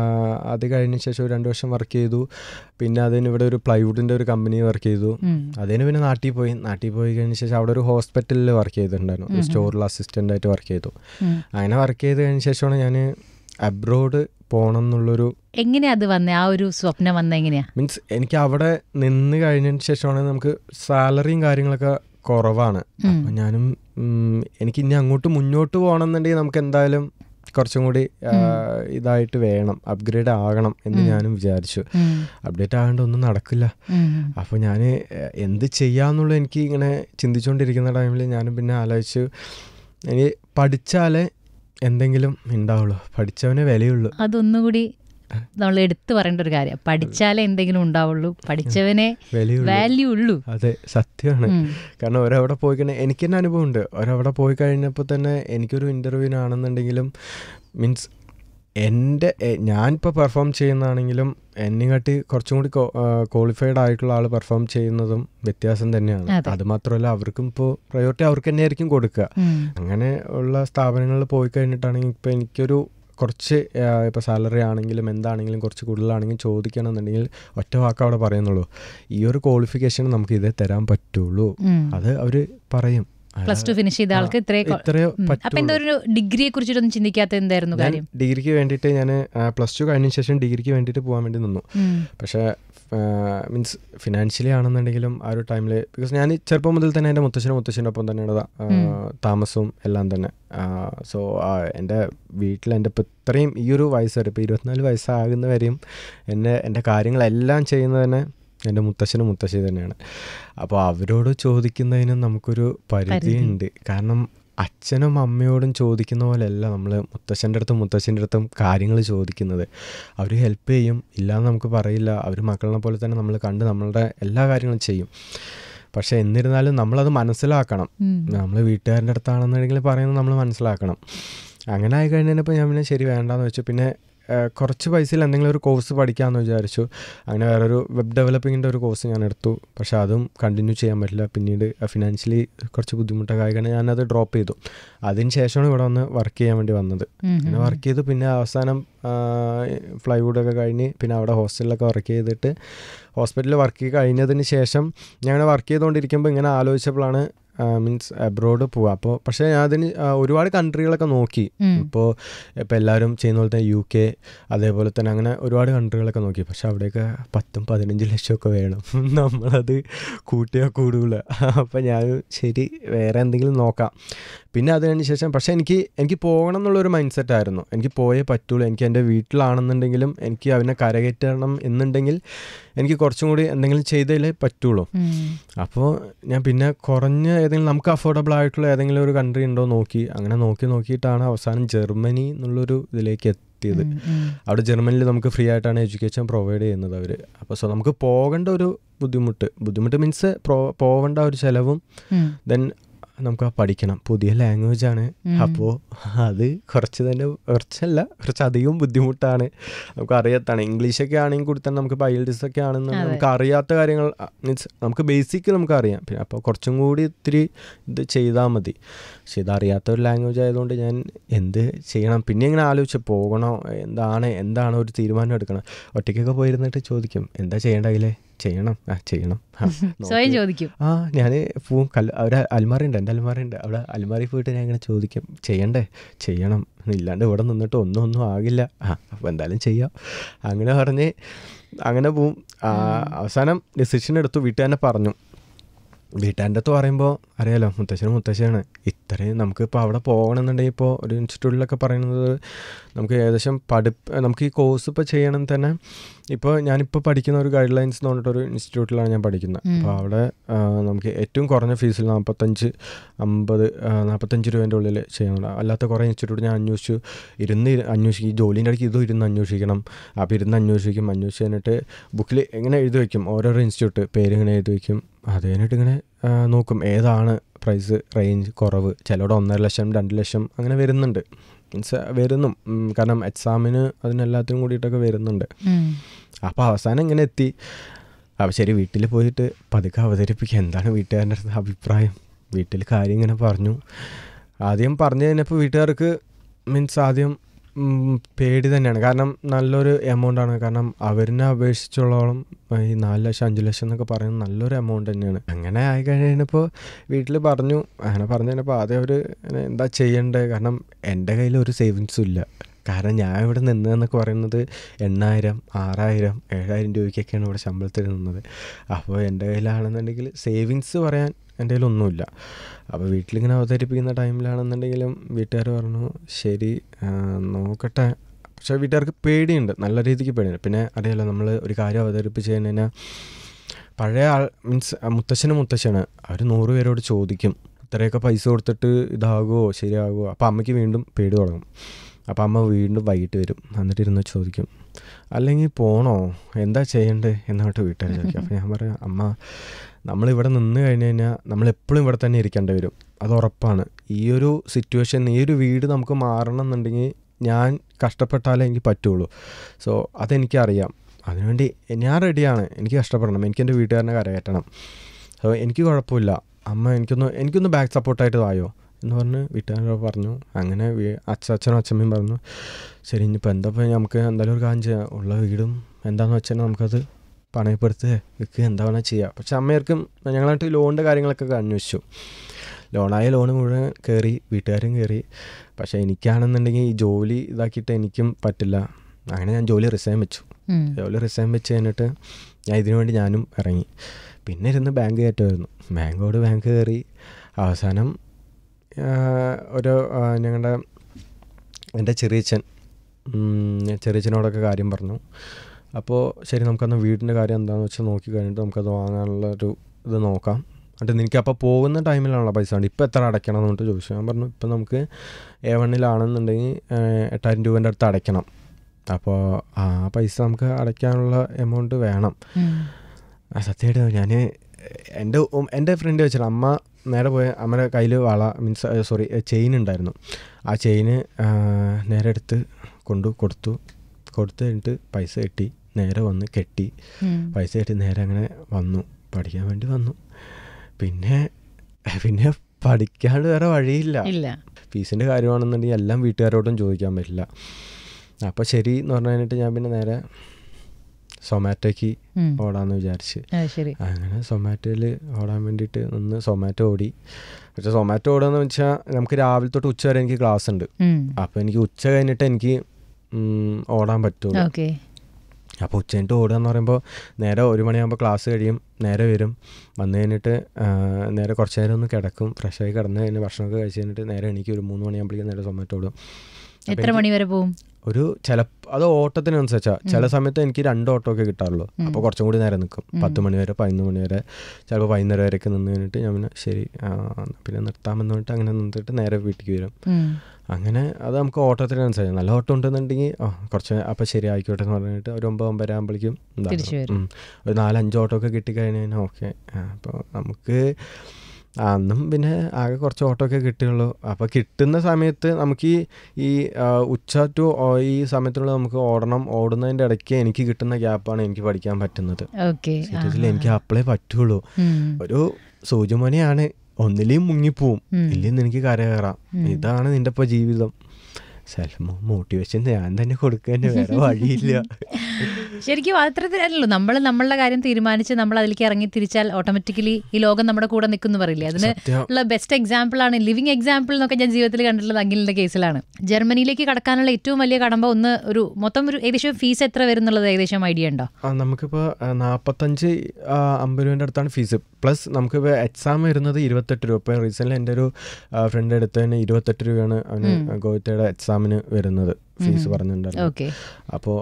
അത് കഴിഞ്ഞ ശേഷം ഒരു രണ്ട് വർഷം വർക്ക് ചെയ്തു. പിന്നെ അതിന് ഇവിടെ ഒരു പ്ലൈവുഡിൻ്റെ ഒരു കമ്പനി വർക്ക് ചെയ്തു. അതിന് പിന്നെ നാട്ടിൽ പോയി. നാട്ടിൽ പോയി കഴിഞ്ഞ ശേഷം അവിടെ ഒരു ഹോസ്പിറ്റലിൽ വർക്ക് ചെയ്തിട്ടുണ്ടായിരുന്നു, ഒരു സ്റ്റോറിൽ അസിസ്റ്റൻ്റായിട്ട് വർക്ക് ചെയ്തു. അങ്ങനെ വർക്ക് ചെയ്ത് കഴിഞ്ഞ ശേഷമാണ് ഞാൻ അബ്രോഡ് പോകണം എന്നുള്ളൊരു. എങ്ങനെയാ അത് വന്നേ, ആ ഒരു സ്വപ്നം വന്ന എങ്ങനെയാ? മീൻസ് എനിക്ക് അവിടെ നിന്ന് കഴിഞ്ഞതിന് ശേഷമാണ് നമുക്ക് സാലറിയും കാര്യങ്ങളൊക്കെ കുറവാണ്. അപ്പം ഞാനും എനിക്ക് ഇനി അങ്ങോട്ട് മുന്നോട്ട് പോകണം എന്നുണ്ടെങ്കിൽ നമുക്ക് എന്തായാലും കുറച്ചും കൂടി ഇതായിട്ട് വേണം, അപ്ഗ്രേഡ് ആകണം എന്ന് ഞാനും വിചാരിച്ചു. അപ്ഡേറ്റ് ആകേണ്ട ഒന്നും നടക്കില്ല. അപ്പോൾ ഞാൻ എന്ത് ചെയ്യാമെന്നുള്ളത് എനിക്ക് ഇങ്ങനെ ചിന്തിച്ചുകൊണ്ടിരിക്കുന്ന ടൈമിൽ ഞാനും പിന്നെ ആലോചിച്ചു എനിക്ക് പഠിച്ചാലേ എന്തെങ്കിലും ഉണ്ടാവുള്ളൂ, പഠിച്ചവനെ വിലയുള്ളൂ. അതൊന്നുകൂടി നമ്മൾ എടുത്തു പറയേണ്ട ഒരു കാര്യം, പഠിച്ചാലേ എന്തെങ്കിലും ഉണ്ടാവുള്ളൂ, പഠിച്ചവനെ വാല്യൂ ഉള്ളൂ. അതെ, സത്യമാണ്. കാരണം ഒരവിടെ പോയി കഴിഞ്ഞാൽ എനിക്ക് തന്നെ അനുഭവം ഉണ്ട്. ഒരവിടെ പോയി കഴിഞ്ഞപ്പോൾ തന്നെ എനിക്കൊരു ഇൻ്റർവ്യൂവിനാണെന്നുണ്ടെങ്കിലും മീൻസ് എൻ്റെ ഞാനിപ്പോൾ പെർഫോം ചെയ്യുന്നതാണെങ്കിലും എന്നെക്കാട്ടി കുറച്ചും കൂടി ക്വാളിഫൈഡ് ആയിട്ടുള്ള ആൾ പെർഫോം ചെയ്യുന്നതും വ്യത്യാസം തന്നെയാണ്. അത് മാത്രമല്ല അവർക്കും ഇപ്പോൾ പ്രയോറിറ്റി അവർക്ക് തന്നെയായിരിക്കും കൊടുക്കുക. അങ്ങനെ ഉള്ള സ്ഥാപനങ്ങളിൽ പോയി കഴിഞ്ഞിട്ടാണെങ്കിൽ ഇപ്പോൾ എനിക്കൊരു കുറച്ച് ഇപ്പോൾ സാലറി ആണെങ്കിലും എന്താണെങ്കിലും കുറച്ച് കൂടുതലാണെങ്കിലും ചോദിക്കണമെന്നുണ്ടെങ്കിൽ ഒറ്റ വാക്ക് അവിടെ പറയുന്നുള്ളൂ, ഈ ഒരു ക്വാളിഫിക്കേഷൻ നമുക്ക് ഇതേ തരാൻ പറ്റുള്ളൂ. അത് അവർ പറയും. പ്ലസ് ടു ഫിനിഷ് ചെയ്ത ആൾക്ക് ഇത്രയോ. അപ്പൊ എന്താ ഒരു ഡിഗ്രിയെ കുറിച്ചിട്ടൊന്നും ചിന്തിക്കാത്ത എന്തായിരുന്നു കാര്യം? ഡിഗ്രിക്ക് വേണ്ടിയിട്ട് ഞാൻ പ്ലസ് ടു കഴിഞ്ഞ ശേഷം ഡിഗ്രിക്ക് വേണ്ടിയിട്ട് പോകാൻ വേണ്ടി നിന്നു. പക്ഷേ മീൻസ് ഫിനാൻഷ്യലി ആണെന്നുണ്ടെങ്കിലും ആ ഒരു ടൈമിൽ, ബിക്കോസ് ഞാൻ ചെറുപ്പം മുതൽ തന്നെ എൻ്റെ മുത്തശ്ശനും മുത്തശ്ശൻ്റെ ഒപ്പം തന്നെയാണ് താമസവും എല്ലാം തന്നെ. സോ എൻ്റെ വീട്ടിൽ എൻ്റെ ഇപ്പോൾ ഇത്രയും ഈ ഒരു വയസ്സ് വരെ ഇപ്പോൾ ഇരുപത്തിനാല് വയസ്സാകുന്നവരെയും എന്നെ എൻ്റെ കാര്യങ്ങളെല്ലാം ചെയ്യുന്നത് തന്നെ എൻ്റെ മുത്തശ്ശനും മുത്തശ്ശി തന്നെയാണ്. അപ്പോൾ അവരോട് ചോദിക്കുന്നതിനും നമുക്കൊരു പരിധിയുണ്ട്. കാരണം അച്ഛനും അമ്മയോടും ചോദിക്കുന്ന പോലെയല്ല നമ്മൾ മുത്തശ്ശൻ്റെ അടുത്തും മുത്തശ്ശൻ്റെ അടുത്തും കാര്യങ്ങൾ ചോദിക്കുന്നത്. അവർ ഹെൽപ്പ് ചെയ്യും, ഇല്ലയെന്ന് നമുക്ക് പറയില്ല. അവർ മക്കളിനെ പോലെ തന്നെ നമ്മൾ കണ്ട് നമ്മളുടെ എല്ലാ കാര്യങ്ങളും ചെയ്യും. പക്ഷേ എന്നിരുന്നാലും നമ്മളത് മനസ്സിലാക്കണം. നമ്മൾ വീട്ടുകാരുടെ അടുത്താണെന്നുണ്ടെങ്കിൽ പറയുന്നത് നമ്മൾ മനസ്സിലാക്കണം. അങ്ങനെ ആയി കഴിഞ്ഞപ്പോൾ ഞാൻ പിന്നെ ശരി വേണ്ടാന്ന് വെച്ചു. പിന്നെ കുറച്ച് പൈസയിൽ എന്തെങ്കിലും ഒരു കോഴ്സ് പഠിക്കാമെന്ന് വിചാരിച്ചു. അങ്ങനെ വേറൊരു വെബ് ഡെവലപ്പിങ്ങിൻ്റെ ഒരു കോഴ്സ് ഞാൻ എടുത്തു. പക്ഷെ അതും കണ്ടിന്യൂ ചെയ്യാൻ പറ്റില്ല. പിന്നീട് ഫിനാൻഷ്യലി കുറച്ച് ബുദ്ധിമുട്ടൊക്കെ ആയി കഴിഞ്ഞാൽ ഞാനത് ഡ്രോപ്പ് ചെയ്തു. അതിന് ശേഷമാണ് ഇവിടെ വന്ന് വർക്ക് ചെയ്യാൻ വേണ്ടി വന്നത്. അങ്ങനെ വർക്ക് ചെയ്തു. പിന്നെ അവസാനം ഫ്ലൈവുഡൊക്കെ കഴിഞ്ഞ് പിന്നെ അവിടെ ഹോസ്റ്റലിലൊക്കെ വർക്ക് ചെയ്തിട്ട് ഹോസ്പിറ്റലിൽ വർക്ക് കഴിഞ്ഞതിന് ശേഷം ഞാൻ വർക്ക് ചെയ്തുകൊണ്ടിരിക്കുമ്പോൾ ഇങ്ങനെ ആലോചിച്ചപ്പോഴാണ് മീൻസ് അബ്രോഡ് പോവുക. അപ്പോൾ പക്ഷേ ഞാൻ അതിന് ഒരുപാട് കൺട്രികളൊക്കെ നോക്കി. ഇപ്പോൾ ഇപ്പോൾ എല്ലാവരും ചെയ്യുന്ന പോലെ തന്നെ യു കെ, അതേപോലെ തന്നെ അങ്ങനെ ഒരുപാട് കൺട്രികളൊക്കെ നോക്കി. പക്ഷെ അവിടെയൊക്കെ പത്തും പതിനഞ്ച് ലക്ഷമൊക്കെ വേണം. നമ്മളത് കൂട്ടിയാൽ കൂടൂല. അപ്പോൾ ഞാൻ ശരി വേറെ എന്തെങ്കിലും നോക്കാം. പിന്നെ അതിന് ശേഷം പക്ഷേ എനിക്ക് എനിക്ക് പോകണം എന്നുള്ളൊരു മൈൻഡ് സെറ്റായിരുന്നു. എനിക്ക് പോയേ പറ്റുള്ളൂ. എനിക്ക് എൻ്റെ വീട്ടിലാണെന്നുണ്ടെങ്കിലും എനിക്ക് അവനെ കരകയറ്റണം എന്നുണ്ടെങ്കിൽ എനിക്ക് കുറച്ചും കൂടി എന്തെങ്കിലും ചെയ്തേ പറ്റുള്ളൂ. അപ്പോൾ ഞാൻ പിന്നെ കുറഞ്ഞ ഏതെങ്കിലും നമുക്ക് അഫോർഡബിൾ ആയിട്ടുള്ള ഏതെങ്കിലും ഒരു കൺട്രി ഉണ്ടോ നോക്കി. അങ്ങനെ നോക്കി നോക്കിയിട്ടാണ് അവസാനം ജർമ്മനി എന്നുള്ളൊരു ഇതിലേക്ക് എത്തിയത്. അവിടെ ജർമ്മനിയിൽ നമുക്ക് ഫ്രീ ആയിട്ടാണ് എഡ്യൂക്കേഷൻ പ്രൊവൈഡ് ചെയ്യുന്നത് അവർ. അപ്പോൾ സോ നമുക്ക് പോകേണ്ട ഒരു ബുദ്ധിമുട്ട് ബുദ്ധിമുട്ട് മീൻസ് പ്രോ പോകേണ്ട ഒരു ചിലവും ദെൻ നമുക്ക് പഠിക്കണം. പുതിയ ലാംഗ്വേജാണ്. അപ്പോൾ അത് കുറച്ച് തന്നെ കുറച്ചല്ല കുറച്ചധികം ബുദ്ധിമുട്ടാണ്. നമുക്ക് അറിയാത്താണ്. ഇംഗ്ലീഷൊക്കെ ആണെങ്കിൽ കൂടി തന്നെ നമുക്ക് ഐഎൽടിഎസ് ഒക്കെ ആണെന്ന് നമുക്ക് അറിയാത്ത കാര്യങ്ങൾ മീൻസ് നമുക്ക് ബേസിക് നമുക്ക് അറിയാം. പിന്നെ അപ്പോൾ കുറച്ചും കൂടി ഇത്തിരി ഇത് ചെയ്താൽ മതി. പക്ഷെ ഇതറിയാത്ത ഒരു ലാംഗ്വേജ് ആയതുകൊണ്ട് ഞാൻ എന്ത് ചെയ്യണം പിന്നെ ഇങ്ങനെ ആലോചിച്ച് പോകണോ എന്താണ് എന്താണ് ഒരു തീരുമാനം എടുക്കണം. ഒറ്റയ്ക്കൊക്കെ പോയിരുന്നിട്ട് ചോദിക്കും എന്താ ചെയ്യേണ്ടതില്ലേ ചെയ്യണം ആ ചെയ്യണം സ്വയം ചോദിക്കും. ആ ഞാൻ പോവും. കല്ല് അവിടെ അൽമാറി ഉണ്ട്, എൻ്റെ അൽമാറി ഉണ്ട്. അവിടെ അൽമാറി പോയിട്ട് ഞാൻ ഇങ്ങനെ ചോദിക്കും ചെയ്യണ്ടേ ചെയ്യണം ഇല്ലാണ്ട് ഇവിടെ നിന്നിട്ട് ഒന്നും ഒന്നും ആകില്ല. ആ അപ്പോൾ എന്തായാലും ചെയ്യാം അങ്ങനെ പറഞ്ഞ് അങ്ങനെ പോവും. അവസാനം ഡിസിഷൻ എടുത്തു. വീട്ടിൽ തന്നെ പറഞ്ഞു. വീട്ടാൻ്റെ അടുത്ത് പറയുമ്പോൾ അറിയാലോ മുത്തശ്ശനും മുത്തശ്ശിയാണ്. ഇത്രയും നമുക്കിപ്പോൾ അവിടെ പോകണമെന്നുണ്ടെങ്കിൽ ഇപ്പോൾ ഒരു ഇൻസ്റ്റിറ്റ്യൂട്ടിലൊക്കെ പറയുന്നത് നമുക്ക് ഏകദേശം പഠിപ്പ് നമുക്ക് ഈ കോഴ്സ് ഇപ്പോൾ ചെയ്യണം തന്നെ. ഇപ്പോൾ ഞാനിപ്പോൾ പഠിക്കുന്ന ഒരു ഗൈഡ് ലൈൻസ് എന്ന് പറഞ്ഞിട്ടൊരു ഇൻസ്റ്റിറ്റ്യൂട്ടിലാണ് ഞാൻ പഠിക്കുന്നത്. അപ്പോൾ അവിടെ നമുക്ക് ഏറ്റവും കുറഞ്ഞ ഫീസിൽ നാൽപ്പത്തഞ്ച് അമ്പത് നാൽപ്പത്തഞ്ച് രൂപേൻ്റെ ഉള്ളിൽ ചെയ്യണം. അല്ലാത്ത കുറേ ഇൻസ്റ്റിറ്റ്യൂട്ട് ഞാൻ അന്വേഷിച്ചു. ഇരുന്ന് അന്വേഷിക്കും. ജോലീൻ്റെ ഇടയ്ക്ക് ഇതും ഇരുന്ന് അന്വേഷിക്കണം. അപ്പോൾ ഇരുന്ന് അന്വേഷിക്കും. അന്വേഷിച്ച് കഴിഞ്ഞിട്ട് ബുക്കിൽ എങ്ങനെ എഴുതി വയ്ക്കും ഓരോരോ ഇൻസ്റ്റിറ്റ്യൂട്ട് പേര് ഇങ്ങനെ എഴുതി വയ്ക്കും. അത് കഴിഞ്ഞിട്ട് ഇങ്ങനെ നോക്കും ഏതാണ് പ്രൈസ് റേഞ്ച് കുറവ്. ചിലവിടെ ഒന്നര ലക്ഷം രണ്ട് ലക്ഷം അങ്ങനെ വരുന്നുണ്ട്. മീൻസ് വരുന്നു കാരണം എക്സാമിന് അതിനെല്ലാത്തിനും കൂടിയിട്ടൊക്കെ വരുന്നുണ്ട്. അപ്പോൾ അവസാനം ഇങ്ങനെ എത്തി. അപ്പോൾ ശരി വീട്ടിൽ പോയിട്ട് പതുക്കെ അവതരിപ്പിക്കുക എന്താണ് വീട്ടുകാരുടെ അടുത്ത് അഭിപ്രായം. വീട്ടിൽ കാര്യം ഇങ്ങനെ പറഞ്ഞു. ആദ്യം പറഞ്ഞു കഴിഞ്ഞപ്പോൾ വീട്ടുകാർക്ക് മീൻസ് ആദ്യം പേടി തന്നെയാണ്. കാരണം നല്ലൊരു എമൗണ്ടാണ്. കാരണം അവരിനെ അപേക്ഷിച്ചുള്ളോളം ഈ നാല് ലക്ഷം അഞ്ച് ലക്ഷം എന്നൊക്കെ പറയുന്നത് നല്ലൊരു എമൗണ്ട് തന്നെയാണ്. അങ്ങനെ ആയി കഴിഞ്ഞപ്പോൾ വീട്ടിൽ പറഞ്ഞു. അങ്ങനെ പറഞ്ഞു കഴിഞ്ഞപ്പോൾ ആദ്യം അവർ എന്താ ചെയ്യേണ്ടത്. കാരണം എൻ്റെ കയ്യിൽ ഒരു സേവിങ്സും ഇല്ല. കാരണം ഞാൻ ഇവിടെ നിന്നതെന്നൊക്കെ പറയുന്നത് എണ്ണായിരം ആറായിരം ഏഴായിരം രൂപയ്ക്കൊക്കെയാണ് ഇവിടെ ശമ്പളത്തിൽ നിന്നത്. അപ്പോൾ എൻ്റെ കയ്യിലാണെന്നുണ്ടെങ്കിൽ സേവിങ്സ് പറയാൻ എൻ്റെ കയ്യിലൊന്നുമില്ല. അപ്പോൾ വീട്ടിലിങ്ങനെ അവതരിപ്പിക്കുന്ന ടൈമിലാണെന്നുണ്ടെങ്കിലും വീട്ടുകാർ പറഞ്ഞു ശരി നോക്കട്ടെ. പക്ഷേ വീട്ടുകാർക്ക് പേടിയുണ്ട്, നല്ല രീതിക്ക് പേടിയുണ്ട്. പിന്നെ അറിയാലോ നമ്മൾ ഒരു കാര്യം അവതരിപ്പിച്ച് കഴിഞ്ഞാൽ പഴയ ആൾ മീൻസ് മുത്തശ്ശനും മുത്തശ്ശിയാണ്. അവർ നൂറ് പേരോട് ചോദിക്കും ഇത്രയൊക്കെ പൈസ കൊടുത്തിട്ട് ഇതാകുമോ ശരിയാകുമോ. അപ്പോൾ അമ്മയ്ക്ക് വീണ്ടും പേടി തുടങ്ങും. അപ്പോൾ അമ്മ വീണ്ടും വൈകിട്ട് വരും. എന്നിട്ട് ഇരുന്ന് ചോദിക്കും അല്ലെങ്കിൽ പോണോ എന്താ ചെയ്യണ്ടേ എന്നിട്ട് വീട്ടുകാർ ചോദിക്കും. അപ്പോൾ ഞാൻ പറയാം അമ്മ നമ്മളിവിടെ നിന്ന് കഴിഞ്ഞ് കഴിഞ്ഞാൽ നമ്മളെപ്പോഴും ഇവിടെ തന്നെ ഇരിക്കേണ്ടി വരും. അത് ഉറപ്പാണ്. ഈ ഒരു സിറ്റുവേഷൻ ഈ ഒരു വീട് നമുക്ക് മാറണം എന്നുണ്ടെങ്കിൽ ഞാൻ കഷ്ടപ്പെട്ടാലേ എനിക്ക് പറ്റുള്ളൂ. സോ അതെനിക്കറിയാം. അതിനുവേണ്ടി ഞാൻ റെഡിയാണ്. എനിക്ക് കഷ്ടപ്പെടണം. എനിക്ക് എൻ്റെ വീട്ടുകാരനെ കരകയറ്റണം. സോ എനിക്ക് കുഴപ്പമില്ല. അമ്മ എനിക്കൊന്ന് എനിക്കൊന്ന് ബാക്ക് സപ്പോർട്ടായിട്ട് ആയോ എന്ന് പറഞ്ഞ് വീട്ടുകാരോട് പറഞ്ഞു. അങ്ങനെ അച്ഛനും അച്ഛമ്മയും പറഞ്ഞു ശരി ഇനിയിപ്പോൾ എന്താ ഇപ്പോൾ നമുക്ക് എന്തായാലും ഒരു കാര്യം ചെയ്യാം. ഉള്ള വീടും എന്താണെന്ന് വെച്ചാൽ നമുക്കത് പണയപ്പെടുത്ത് വെക്കുക എന്താ വേണേൽ ചെയ്യാം. പക്ഷെ അമ്മയർക്കും ഞങ്ങളായിട്ട് ലോണിൻ്റെ കാര്യങ്ങളൊക്കെ അന്വേഷിച്ചു. ലോണായ ലോണ് മുഴുവൻ കയറി, വീട്ടുകാരും കയറി. പക്ഷേ എനിക്കാണെന്നുണ്ടെങ്കിൽ ഈ ജോലി ഇതാക്കിയിട്ട് എനിക്കും പറ്റില്ല. അങ്ങനെ ഞാൻ ജോലി റിസൈൻ വെച്ചു. ജോലി റിസൈൻ വെച്ച് കഴിഞ്ഞിട്ട് ഞാൻ ഇതിനു വേണ്ടി ഞാനും ഇറങ്ങി. പിന്നെ ഇരുന്ന് ബാങ്ക് കയറ്റുമായിരുന്നു. ബാങ്കോട് ബാങ്ക് കയറി. അവസാനം ഒരു ഞങ്ങളുടെ എൻ്റെ ചെറിയച്ഛൻ ചെറിയച്ഛനോടൊക്കെ കാര്യം പറഞ്ഞു. അപ്പോൾ ശരി നമുക്കന്ന് വീടിൻ്റെ കാര്യം എന്താണെന്ന് വെച്ചാൽ നോക്കി കഴിഞ്ഞിട്ട് നമുക്കത് വാങ്ങാനുള്ള ഒരു ഇത് നോക്കാം. എന്നിട്ട് എനിക്ക് അപ്പോൾ പോകുന്ന ടൈമിലാണല്ലോ പൈസ വേണ്ട, ഇപ്പോൾ എത്ര അടയ്ക്കണം എന്ന് പറഞ്ഞിട്ട് ചോദിച്ചു. ഞാൻ പറഞ്ഞു ഇപ്പം നമുക്ക് എ വണ്ണിലാണെന്നുണ്ടെങ്കിൽ എട്ടായിരം രൂപേൻ്റെ അടുത്ത് അടയ്ക്കണം, അപ്പോൾ ആ പൈസ നമുക്ക് അടയ്ക്കാനുള്ള എമൗണ്ട് വേണം. സത്യമായിട്ട് ഞാൻ എൻ്റെ എൻ്റെ ഫ്രണ്ട് വെച്ചിട്ട് അമ്മ നേരെ പോയ അമ്മയുടെ കയ്യിൽ വള മീൻസ് സോറി ചെയിൻ ഉണ്ടായിരുന്നു. ആ ചെയിന് നേരെ എടുത്ത് കൊണ്ടു കൊടുത്തു. കൊടുത്ത് കഴിഞ്ഞിട്ട് പൈസ കെട്ടി നേരെ വന്ന് കെട്ടി പൈസ കെട്ടി നേരെ അങ്ങനെ വന്നു, പഠിക്കാൻ വേണ്ടി വന്നു. പിന്നെ പിന്നെ പഠിക്കാണ്ട് വേറെ വഴിയില്ല. ഫീസിൻ്റെ കാര്യമാണെന്നുണ്ടെങ്കിൽ എല്ലാം വീട്ടുകാരോടും ചോദിക്കാൻ പറ്റില്ല. അപ്പോൾ ശരി എന്ന് പറഞ്ഞു കഴിഞ്ഞിട്ട് ഞാൻ പിന്നെ നേരെ സൊമാറ്റോയ്ക്ക് ഓടാമെന്ന് വിചാരിച്ച് അങ്ങനെ സൊമാറ്റോയിൽ ഓടാൻ വേണ്ടിയിട്ട് നിന്ന് സൊമാറ്റോ ഓടി. പക്ഷേ സൊമാറ്റോ ഓടുകയെന്ന് വെച്ചാൽ നമുക്ക് രാവിലെ തൊട്ട് ഉച്ച വരെ എനിക്ക് ക്ലാസ് ഉണ്ട്. അപ്പോൾ എനിക്ക് ഉച്ച കഴിഞ്ഞിട്ട് എനിക്ക് ഓടാൻ പറ്റുള്ളൂ. അപ്പോൾ ഉച്ച കഴിഞ്ഞിട്ട് ഓടുക എന്ന് പറയുമ്പോൾ നേരെ ഒരു മണിയാകുമ്പോൾ ക്ലാസ് കഴിയും, നേരെ വരും, വന്നു കഴിഞ്ഞിട്ട് നേരെ കുറച്ച് നേരം ഒന്ന് കിടക്കും, ഫ്രഷായി കിടന്ന് കഴിഞ്ഞ് ഭക്ഷണമൊക്കെ കഴിച്ച് കഴിഞ്ഞിട്ട് നേരെ എനിക്ക് ഒരു മൂന്ന് മണിയാകുമ്പോഴേക്കും നേരെ സൊമാറ്റോ ഓടും. എത്ര മണി വരെ പോകും? ഒരു ചില അത് ഓട്ടത്തിനനുസരിച്ചാണ്. ചില സമയത്ത് എനിക്ക് രണ്ട് ഓട്ടമൊക്കെ കിട്ടാറുള്ളൂ, അപ്പോൾ കുറച്ചും കൂടി നേരം നിൽക്കും, പത്ത് മണി വരെ പതിനൊന്ന് മണി വരെ ചിലപ്പോൾ വൈകുന്നേരം വരെയൊക്കെ നിന്ന് കഴിഞ്ഞിട്ട് ഞാൻ പിന്നെ ശരി പിന്നെ നിർത്താമെന്ന് പറഞ്ഞിട്ട് അങ്ങനെ നിന്നിട്ട് നേരെ വീട്ടിലേക്ക് വരും. അങ്ങനെ അത് നമുക്ക് ഓട്ടത്തിനനുസരിച്ച് നല്ല ഓട്ടം ഉണ്ടെന്നുണ്ടെങ്കിൽ ആ കുറച്ച് അപ്പോൾ ശരി ആയിക്കോട്ടെ എന്ന് പറഞ്ഞിട്ട് ഒരു ഒമ്പത് ഒമ്പര ആകുമ്പോഴേക്കും എന്താ ഒരു നാലഞ്ച് ഓട്ടമൊക്കെ കിട്ടിക്കഴിഞ്ഞ് കഴിഞ്ഞാൽ ഓക്കെ. അപ്പോൾ നമുക്ക് അന്നും പിന്നെ ആകെ കുറച്ച് ഓട്ടമൊക്കെ കിട്ടുകയുള്ളൂ. അപ്പോൾ കിട്ടുന്ന സമയത്ത് നമുക്ക് ഈ ഉച്ച ടു ഈ സമയത്തുള്ള നമുക്ക് ഓടണം, ഓടുന്നതിൻ്റെ ഇടയ്ക്ക് എനിക്ക് കിട്ടുന്ന ഗ്യാപ്പാണ് എനിക്ക് പഠിക്കാൻ പറ്റുന്നത്. സത്യത്തിൽ എനിക്ക് അപ്പളേ പറ്റുള്ളൂ. ഒരു സൂചിമണിയാണ്, ഒന്നിലേയും മുങ്ങിപ്പോവും, ഇല്ലെന്ന് എനിക്ക് കര കയറാം. ഇതാണ് നിൻ്റെ ഇപ്പോൾ ജീവിതം. സെൽഫ് മോട്ടിവേഷൻ ഞാൻ തന്നെ കൊടുക്കാൻ വേറെ വഴിയില്ല. ശരിക്കും അത്തരത്തിലല്ലോ നമ്മൾ നമ്മളുടെ കാര്യം തീരുമാനിച്ച് നമ്മൾ അതിലേക്ക് ഇറങ്ങി തിരിച്ചാൽ ഓട്ടോമാറ്റിക്കലി ഈ ലോകം നമ്മുടെ കൂടെ നിൽക്കുന്നു പറയില്ലേ. അതിന് ഉള്ള ബെസ്റ്റ് എക്സാമ്പിൾ ആണ്, ലിവിങ് എക്സാമ്പിൾ എന്നൊക്കെ ഞാൻ ജീവിതത്തിൽ കണ്ടിട്ടുള്ളത് അഖിലിന്റെ കേസിലാണ്. ജർമ്മനിയിലേക്ക് കടക്കാനുള്ള ഏറ്റവും വലിയ കടമ്പ ഒന്ന് ഒരു മൊത്തം ഒരു ഏകദേശം ഫീസ് എത്ര വരും എന്നുള്ളത് ഏകദേശം ഐഡിയ ഉണ്ടോ? നമുക്കിപ്പോൾ നാൽപ്പത്തഞ്ച് അമ്പത് രൂപേൻ്റെ അടുത്താണ് ഫീസ്. പ്ലസ് നമുക്കിപ്പോൾ എക്സാം വരുന്നത് ഇരുപത്തെട്ട് രൂപ. ഇപ്പോൾ റീസെൻ്റ്ലി എൻ്റെ ഒരു ഫ്രണ്ട് എടുത്ത് തന്നെ ഇരുപത്തെട്ട് രൂപയാണ് അവന് ഗോവത്തയുടെ എക്സാമിന് വരുന്നത് ഫീസ് പറഞ്ഞിട്ടുണ്ടായിരുന്നു. അപ്പോൾ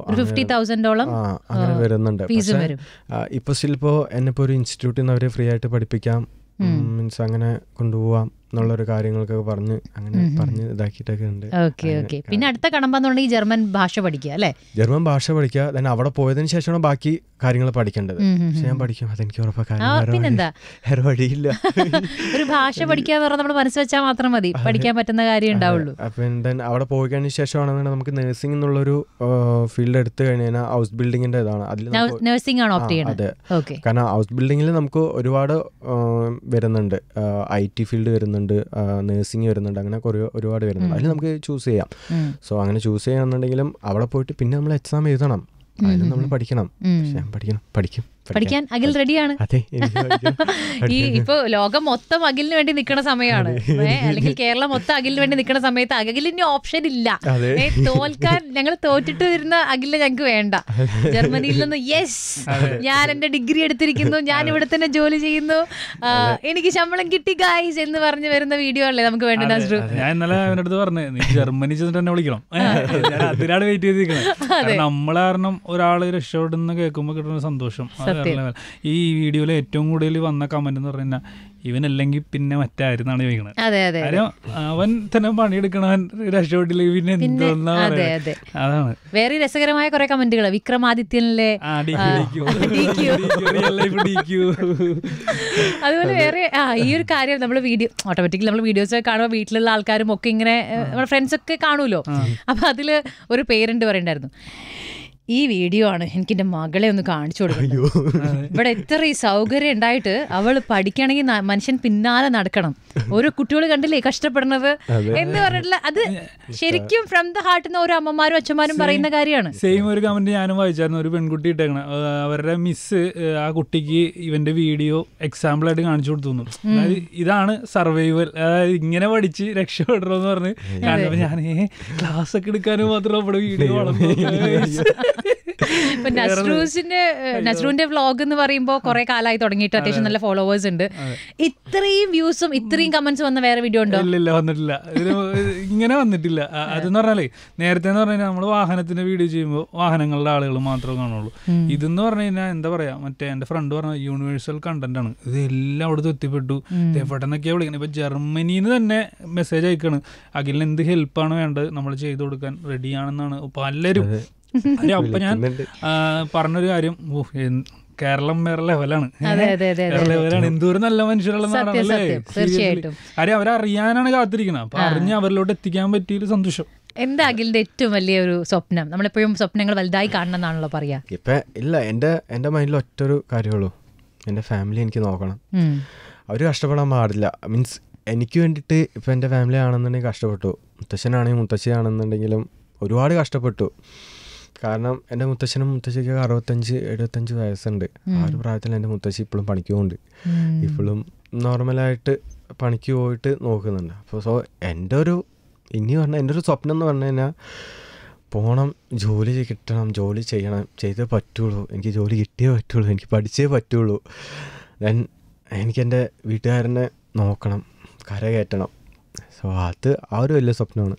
അങ്ങനെ വരുന്നുണ്ട്. പക്ഷേ ഇപ്പോൾ സ്റ്റിൽ ഇപ്പോൾ എന്നെ ഇപ്പോൾ ഒരു ഇൻസ്റ്റിറ്റ്യൂട്ടിൽ നിന്ന് അവർ ഫ്രീ ആയിട്ട് പഠിപ്പിക്കാം, മീൻസ് അങ്ങനെ കൊണ്ടുപോകാം എന്നുള്ളൊരു കാര്യങ്ങളൊക്കെ പറഞ്ഞ് അങ്ങനെ പറഞ്ഞ് ഇതാക്കിയിട്ടൊക്കെ ഉണ്ട്. പിന്നെ അടുത്ത കടമ്പെന്നുണ്ടെങ്കിൽ ജർമ്മൻ ഭാഷ പഠിക്കുക അല്ലേ? ജർമ്മൻ ഭാഷ പഠിക്കുക. തന്നെ അവിടെ പോയതിനു ശേഷമാണ് ബാക്കി കാര്യങ്ങൾ പഠിക്കേണ്ടത്. പക്ഷെ ഞാൻ പഠിക്കും, അതെനിക്ക് ഉറപ്പാക്കാൻ വഴിയില്ല. ഒരു ഭാഷ പഠിക്കാന്ന് പറഞ്ഞാൽ നമ്മൾ മനസ്സ് വെച്ചാൽ മാത്രം മതി, പഠിക്കാൻ പറ്റുന്ന കാര്യം ഉണ്ടാവുള്ളൂ. അപ്പം അവിടെ പോയി കഴിഞ്ഞ ശേഷമാണെന്നുണ്ടെങ്കിൽ നമുക്ക് നഴ്സിംഗ് എന്നുള്ളൊരു ഫീൽഡ് എടുത്തു കഴിഞ്ഞാൽ ഹൗസ് ബിൽഡിങ്ങിന്റെ ഇതാണ്. അതിൽ നഴ്സിംഗ് ആണ് ഓപ്റ്റ് ചെയ്യുന്നത്. അതെ, കാരണം ഹൗസ് ബിൽഡിങ്ങിൽ നമുക്ക് ഒരുപാട് വരുന്നുണ്ട്, ഐ ടി ഫീൽഡ് വരുന്നുണ്ട്, നഴ്സിംഗ് വരുന്നുണ്ട്, അങ്ങനെ കുറേ ഒരുപാട് വരുന്നുണ്ട്. അതിൽ നമുക്ക് ചൂസ് ചെയ്യാം. സോ അങ്ങനെ ചൂസ് ചെയ്യാന്നുണ്ടെങ്കിലും അവിടെ പോയിട്ട് പിന്നെ നമ്മൾ എക്സാം എഴുതണം, അതിന് നമ്മൾ പഠിക്കണം. പഠിക്കണം പഠിക്കും പഠിക്കാൻ അഖിൽ റെഡിയാണ്. ഈ ഇപ്പൊ ലോകം മൊത്തം അഖിലിന് വേണ്ടി നിൽക്കുന്ന സമയമാണ്, അല്ലെങ്കിൽ കേരളം മൊത്തം അഖിലിന് വേണ്ടി നിൽക്കുന്ന സമയത്ത് അഖിലിന് ഓപ്ഷൻ ഇല്ല. തോൽക്കാൻ ഞങ്ങൾ തോറ്റിട്ട് വരുന്ന അഖിലിനെ ഞങ്ങൾക്ക് വേണ്ട. ജർമ്മനിയിൽ നിന്ന് യെസ് ഞാൻ എന്റെ ഡിഗ്രി എടുത്തിരിക്കുന്നു, ഞാൻ ഇവിടെ തന്നെ ജോലി ചെയ്യുന്നു, എനിക്ക് ശമ്പളം കിട്ടി ഗായ്സ് എന്ന് പറഞ്ഞു വരുന്ന വീഡിയോ അല്ലേ നമുക്ക് വേണ്ടത്. ഞാൻ ഇന്നലെ അവൻ്റെ അടുത്ത് പറഞ്ഞു നീ ജർമ്മനി ചെന്നിട്ട് തന്നെ വിളിക്കണം, ഞാൻ അതിനാണ് വെയിറ്റ് ചെയ്തിരിക്കുന്നത്. നമ്മൾ കാരണം ഒരാള് രക്ഷപ്പെടുന്ന കേൾക്കുമ്പോൾ കിട്ടുന്ന സന്തോഷം. ഈ വീഡിയോയിൽ ഏറ്റവും കൂടുതൽ വന്ന കമന്റ് എന്ന് പറഞ്ഞാൽ ഇവനല്ലെങ്കിൽ പിന്നെ മറ്റായിരുന്നാണ് ചോദിക്കുന്നത്. കാര്യം അവൻ തന്നെ പണിയെടുക്കണവൻ രക്ഷപ്പെട്ടില്ലെങ്കിൽ പിന്നെ എന്തോന്നാ. അതാണ് വേറെ രസകരമായ കുറെ കമന്റുകൾ. വിക്രമാദിത്യനിലെ അതുപോലെ വേറെ ഈ ഒരു കാര്യം നമ്മൾ വീഡിയോ ഓട്ടോമാറ്റിക്കലി നമ്മൾ വീഡിയോസ് കാണുമ്പോൾ വീട്ടിലുള്ള ആൾക്കാരും ഒക്കെ ഇങ്ങനെ നമ്മുടെ ഫ്രണ്ട്സ് ഒക്കെ കാണുമല്ലോ. അപ്പൊ അതില് ഒരു പേരന്റ് പറയണ്ടായിരുന്നു, ഈ വീഡിയോ ആണ് എനിക്ക് എൻ്റെ മകളെ ഒന്ന് കാണിച്ചു കൊടുക്കുന്നത്. ഇവിടെ എത്ര ഈ സൗകര്യം ഉണ്ടായിട്ട് അവൾ പഠിക്കണമെങ്കിൽ മനുഷ്യൻ പിന്നാലെ നടക്കണം. ഓരോ കുട്ടികൾ കണ്ടില്ലേ കഷ്ടപ്പെടുന്നത് എന്ന് പറഞ്ഞിട്ടുള്ള അത് ശരിക്കും ഫ്രം ദ ഹാർട്ട് എന്ന് ഓരോ അമ്മമാരും അച്ഛന്മാരും പറയുന്ന കാര്യമാണ്. സെയിം ഒരു കമന്റ് ഞാനും വായിച്ചായിരുന്നു. ഒരു പെൺകുട്ടി ഇട്ടേക്കണ അവരുടെ മിസ് ആ കുട്ടിക്ക് ഇവന്റെ വീഡിയോ എക്സാമ്പിൾ ആയിട്ട് കാണിച്ചു കൊടുത്തു. അതായത് ഇതാണ് സർവൈവൽ, അതായത് ഇങ്ങനെ പഠിച്ച് രക്ഷപ്പെടണമെന്ന് പറഞ്ഞ് കാണുമ്പോൾ ഞാൻ ക്ലാസ് ഒക്കെ എടുക്കാനും മാത്രം ഇവിടെ വീഡിയോ വളർന്നു. ഇപ്പൊ നസ്രൂസിന്റെ നസ്രൂന്റെ വ്ളോഗ് എന്ന് പറയുമ്പോൾ കുറെ കാലമായി തുടങ്ങിയിട്ട് അത്യാവശ്യം നല്ല ഫോളോവേഴ്സ് ഉണ്ട്. ഇത്രയും വ്യൂസും ഇത്രയും കമന്റ്സ് വന്ന വേറെ വീഡിയോ ഉണ്ടോ? ഇല്ല, വന്നിട്ടില്ല. ഇത് ഇങ്ങനെ വന്നിട്ടില്ല. അതെന്ന് പറഞ്ഞാലേ നേരത്തെ എന്ന് പറഞ്ഞു കഴിഞ്ഞാൽ നമ്മൾ വാഹനത്തിന്റെ വീഡിയോ ചെയ്യുമ്പോൾ വാഹനങ്ങളുടെ ആളുകൾ മാത്രമേ കാണുള്ളൂ. ഇതെന്ന് പറഞ്ഞു കഴിഞ്ഞാൽ എന്താ പറയാ, മറ്റേ എന്റെ ഫ്രണ്ട് പറഞ്ഞ യൂണിവേഴ്സൽ കണ്ടന്റ് ആണ്. ഇത് എല്ലാം അവിടുത്തെ എത്തിപ്പെട്ടു. എവിടെ നിന്നൊക്കെയാ വിളിക്കണം. ഇപ്പൊ ജർമ്മനിന്ന് തന്നെ മെസ്സേജ് അയക്കാണ്, അഖിലിന് എന്ത് ഹെൽപ്പാണ് വേണ്ടത് നമ്മൾ ചെയ്തു കൊടുക്കാൻ റെഡിയാണെന്നാണ് പലരും. അപ്പൊ ഞാൻ പറഞ്ഞൊരു കാര്യം, കേരളം വേറെ ലെവലാണ്, ലെവലാണ്. എന്തോരം നല്ല മനുഷ്യരുള്ളതെന്ന് പറഞ്ഞല്ലേ. കാര്യം അവരറിയാനാണ് കാത്തിരിക്കണം. അപ്പൊ അറിഞ്ഞ് അവരിലോട്ട് എത്തിക്കാൻ പറ്റിയൊരു സന്തോഷം. എന്താ അഖിലിന്റെ ഏറ്റവും വലിയൊരു സ്വപ്നം? നമ്മളെപ്പോഴും സ്വപ്നങ്ങൾ വലുതായി കാണണം എന്നാണല്ലോ പറയാ. ഇപ്പൊ ഇല്ല, എന്റെ എന്റെ മൈൻഡിൽ ഒറ്റൊരു കാര്യമുള്ളൂ, എന്റെ ഫാമിലി എനിക്ക് നോക്കണം. അവർ കഷ്ടപ്പെടാൻ പാടില്ല. മീൻസ് എനിക്ക് വേണ്ടിയിട്ട് ഇപ്പം എൻ്റെ ഫാമിലി ആണെന്നുണ്ടെങ്കിൽ കഷ്ടപ്പെട്ടു, മുത്തശ്ശനാണെങ്കിൽ മുത്തശ്ശിയാണെന്നുണ്ടെങ്കിലും ഒരുപാട് കഷ്ടപ്പെട്ടു. കാരണം എൻ്റെ മുത്തശ്ശനും മുത്തശ്ശിക്കൊക്കെ അറുപത്തഞ്ച് എഴുപത്തഞ്ച് വയസ്സുണ്ട്. ആ ഒരു പ്രായത്തിൽ എൻ്റെ മുത്തശ്ശി ഇപ്പോഴും പണിക്ക് പോകുന്നുണ്ട്, ഇപ്പോഴും നോർമലായിട്ട് പണിക്ക് പോയിട്ട് നോക്കുന്നുണ്ട്. അപ്പോൾ സോ എൻ്റെ ഒരു ഇനി പറഞ്ഞാൽ എൻ്റെ ഒരു സ്വപ്നം എന്ന് പറഞ്ഞു കഴിഞ്ഞാൽ പോകണം, ജോലി കിട്ടണം, ജോലി ചെയ്യണം, ചെയ്തേ പറ്റുള്ളൂ, എനിക്ക് ജോലി കിട്ടിയേ പറ്റുള്ളൂ, എനിക്ക് പഠിച്ചേ പറ്റുള്ളൂ. ദെൻ എനിക്കെൻ്റെ വീട്ടുകാരനെ നോക്കണം, കര കയറ്റണം. സോ അത് ആ ഒരു വലിയ സ്വപ്നമാണ്.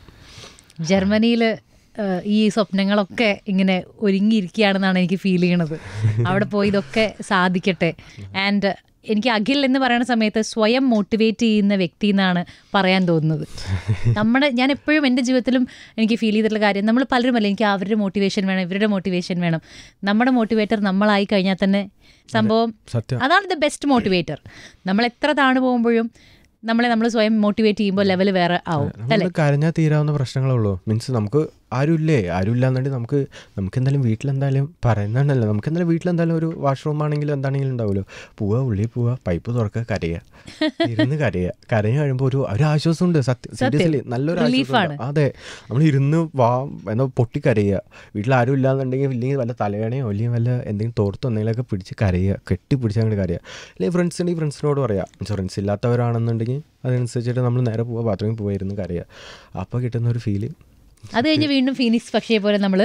ജർമ്മനിയിൽ ഈ സ്വപ്നങ്ങളൊക്കെ ഇങ്ങനെ ഒരുങ്ങിയിരിക്കുകയാണെന്നാണ് എനിക്ക് ഫീൽ ചെയ്യണത്. അവിടെ പോയി ഇതൊക്കെ സാധിക്കട്ടെ. ആൻഡ് എനിക്ക് അഖിൽ എന്ന് പറയുന്ന സമയത്ത് സ്വയം മോട്ടിവേറ്റ് ചെയ്യുന്ന വ്യക്തി എന്നാണ് പറയാൻ തോന്നുന്നത്. നമ്മുടെ ഞാൻ എപ്പോഴും എൻ്റെ ജീവിതത്തിലും എനിക്ക് ഫീൽ ചെയ്തിട്ടുള്ള കാര്യം, നമ്മൾ പലരും അല്ല, എനിക്ക് അവരുടെ മോട്ടിവേഷൻ വേണം, ഇവരുടെ മോട്ടിവേഷൻ വേണം. നമ്മുടെ മോട്ടിവേറ്റർ നമ്മളായി കഴിഞ്ഞാൽ തന്നെ സംഭവം അതാണ് ദ ബെസ്റ്റ് മോട്ടിവേറ്റർ. നമ്മൾ എത്ര താണു പോകുമ്പോഴും നമ്മളെ നമ്മൾ സ്വയം മോട്ടിവേറ്റ് ചെയ്യുമ്പോൾ ലെവൽ വേറെ ആവും. അല്ലേ, കരഞ്ഞാൽ തീരാവുന്ന പ്രശ്നങ്ങളേ ഉള്ളൂ. മീൻസ് നമുക്ക് ആരുമില്ലേ, ആരും ഇല്ലാന്നുണ്ടെങ്കിൽ നമുക്ക് നമുക്ക് എന്തായാലും വീട്ടിലെന്തായാലും പറയുന്നുണ്ടല്ലോ, നമുക്ക് എന്തായാലും വീട്ടിലെന്തായാലും ഒരു വാഷ്റൂം ആണെങ്കിലും എന്താണെങ്കിലും ഉണ്ടാവുമല്ലോ. പോവുക, ഉള്ളിൽ പോവുക, പൈപ്പ് തുറക്കുക, കരയുക, ഇരുന്ന് കരയുക. കരഞ്ഞു കഴിയുമ്പോൾ ഒരു ഒരു ആശ്വാസമുണ്ട്. സത്യം, സീരിയസ്ലി നല്ലൊരു ആശ്വാസം. അതെ, നമ്മൾ ഇരുന്ന് വാ എന്നാ പൊട്ടി കരയുക. വീട്ടിൽ ആരും ഇല്ലാന്നുണ്ടെങ്കിൽ ഇല്ലെങ്കിൽ വല്ല തലവേണയോ അല്ലെങ്കിൽ വല്ല എന്തെങ്കിലും തോർത്തോ എന്തെങ്കിലുമൊക്കെ പിടിച്ച് കരയുക, കെട്ടി പിടിച്ച് അങ്ങോട്ട് കരയുക. അല്ലെങ്കിൽ ഫ്രണ്ട്സ് ഉണ്ടെങ്കിൽ ഫ്രണ്ട്സിനോട് പറയാം. ഫ്രണ്ട്സ് ഇല്ലാത്തവരാണെന്നുണ്ടെങ്കിൽ അതനുസരിച്ചിട്ട് നമ്മൾ നേരെ പോവുക, ബാത്റൂമിൽ പോയിരുന്ന് കരയുക. അപ്പോൾ കിട്ടുന്ന ഒരു ഫീല്. അത് കഴിഞ്ഞ് വീണ്ടും ഫീനിക്സ് പക്ഷിയെ പോലെ നമ്മൾ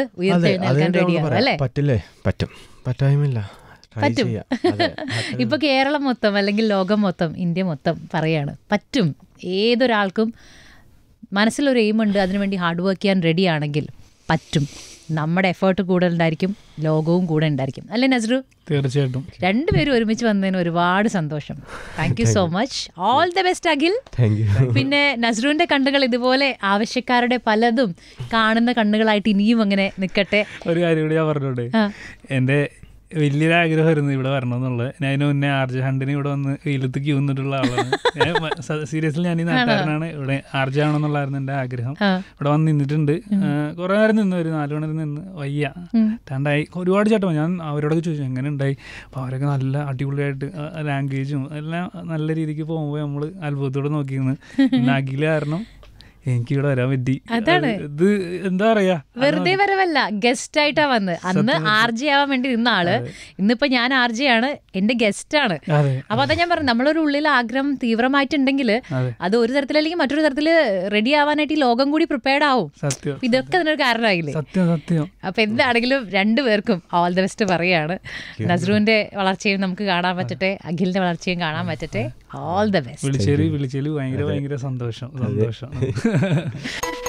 പറ്റില്ലേ, പറ്റും, പറ്റായ്മയില്ല, പറ്റും. ഇപ്പൊ കേരളം മൊത്തം അല്ലെങ്കിൽ ലോകം മൊത്തം ഇന്ത്യ മൊത്തം പറയാണ് പറ്റും. ഏതൊരാൾക്കും മനസ്സിലൊരു എയിമുണ്ട്, അതിനുവേണ്ടി ഹാർഡ് വർക്ക് ചെയ്യാൻ റെഡി ആണെങ്കിൽ പറ്റും. നമ്മുടെ എഫേർട്ട് കൂടെ ഉണ്ടായിരിക്കും, ലോകവും കൂടെ ഉണ്ടായിരിക്കും. അല്ലേ നസ്രു? തീർച്ചയായിട്ടും. രണ്ടുപേരും ഒരുമിച്ച് വന്നതിന് ഒരുപാട് സന്തോഷം. Thank you so much. All the best Akhil. പിന്നെ നസ്രുവിന്റെ കണ്ണുകൾ ഇതുപോലെ ആവശ്യക്കാരുടെ പലതും കാണുന്ന കണ്ണുകളായിട്ട് ഇനിയും അങ്ങനെ നിൽക്കട്ടെ. ഒരു കാര്യം കൂടി ഞാൻ പറഞ്ഞോട്ടെ, എന്റെ വലിയൊരു ആഗ്രഹമായിരുന്നു ഇവിടെ വരണം എന്നുള്ളത്. ഞാൻ അതിന് മുന്നേ ആർജെ ഹണ്ടിന് ഇവിടെ വന്ന് വെയിലത്ത് ക്യൂ നിന്നിട്ടുള്ള ആളാണ്. സീരിയസ്ലി ഞാൻ ഈ നാട്ടുകാരനാണ്. ഇവിടെ ആർജെ ആണെന്നുള്ളതായിരുന്നു എൻ്റെ ആഗ്രഹം. ഇവിടെ വന്ന് നിന്നിട്ടുണ്ട്, കുറെ നേരം നിന്ന്, ഒരു നാല് മണി നിന്ന് വയ്യ രണ്ടായി ഒരുപാട് ചേട്ടൻ. ഞാൻ അവരോടൊക്കെ ചോദിച്ചു എങ്ങനെ ഉണ്ടായി. അപ്പോൾ അവരൊക്കെ നല്ല അടിപൊളിയായിട്ട് ലാംഗ്വേജും എല്ലാം നല്ല രീതിക്ക് പോകുമ്പോൾ നമ്മൾ അത്ഭുതത്തോടെ നോക്കിയിരുന്നു. ഇന്ന് അഖില കാരണം എനിക്കിവിടെ വരാൻ പറ്റി. അതാണ് ഇത് എന്താ പറയാ, വെറുതെ വരവല്ല, ഗസ്റ്റ് ആയിട്ടാ വന്ന്. അന്ന് ആർജെ ആവാൻ വേണ്ടി നിന്ന ആള് ഇന്നിപ്പോ ഞാൻ ആർജെ ആണ്, എന്റെ ഗസ്റ്റ് ആണ്. അപ്പൊ അതാ ഞാൻ പറഞ്ഞു, നമ്മളൊരു ഉള്ളിൽ ആഗ്രഹം തീവ്രമായിട്ടുണ്ടെങ്കിൽ അത് ഒരു തരത്തിലല്ലെങ്കിൽ മറ്റൊരു തരത്തില് റെഡി ആവാനായിട്ട് ഈ ലോകം കൂടി പ്രിപ്പയർഡ് ആവും. ഇതൊക്കെ അതിനൊരു കാരണമായില്ലേ. അപ്പൊ എന്താണെങ്കിലും രണ്ടുപേർക്കും ഓൾ ദ ബെസ്റ്റ് പറയാണ്. നസ്രുവിന്റെ വളർച്ചയും നമുക്ക് കാണാൻ പറ്റട്ടെ, അഖിലിന്റെ വളർച്ചയും കാണാൻ പറ്റട്ടെ. All the best. വിളിച്ചേരി വിളിച്ചേരി ഭയങ്കര ഭയങ്കര സന്തോഷം സന്തോഷം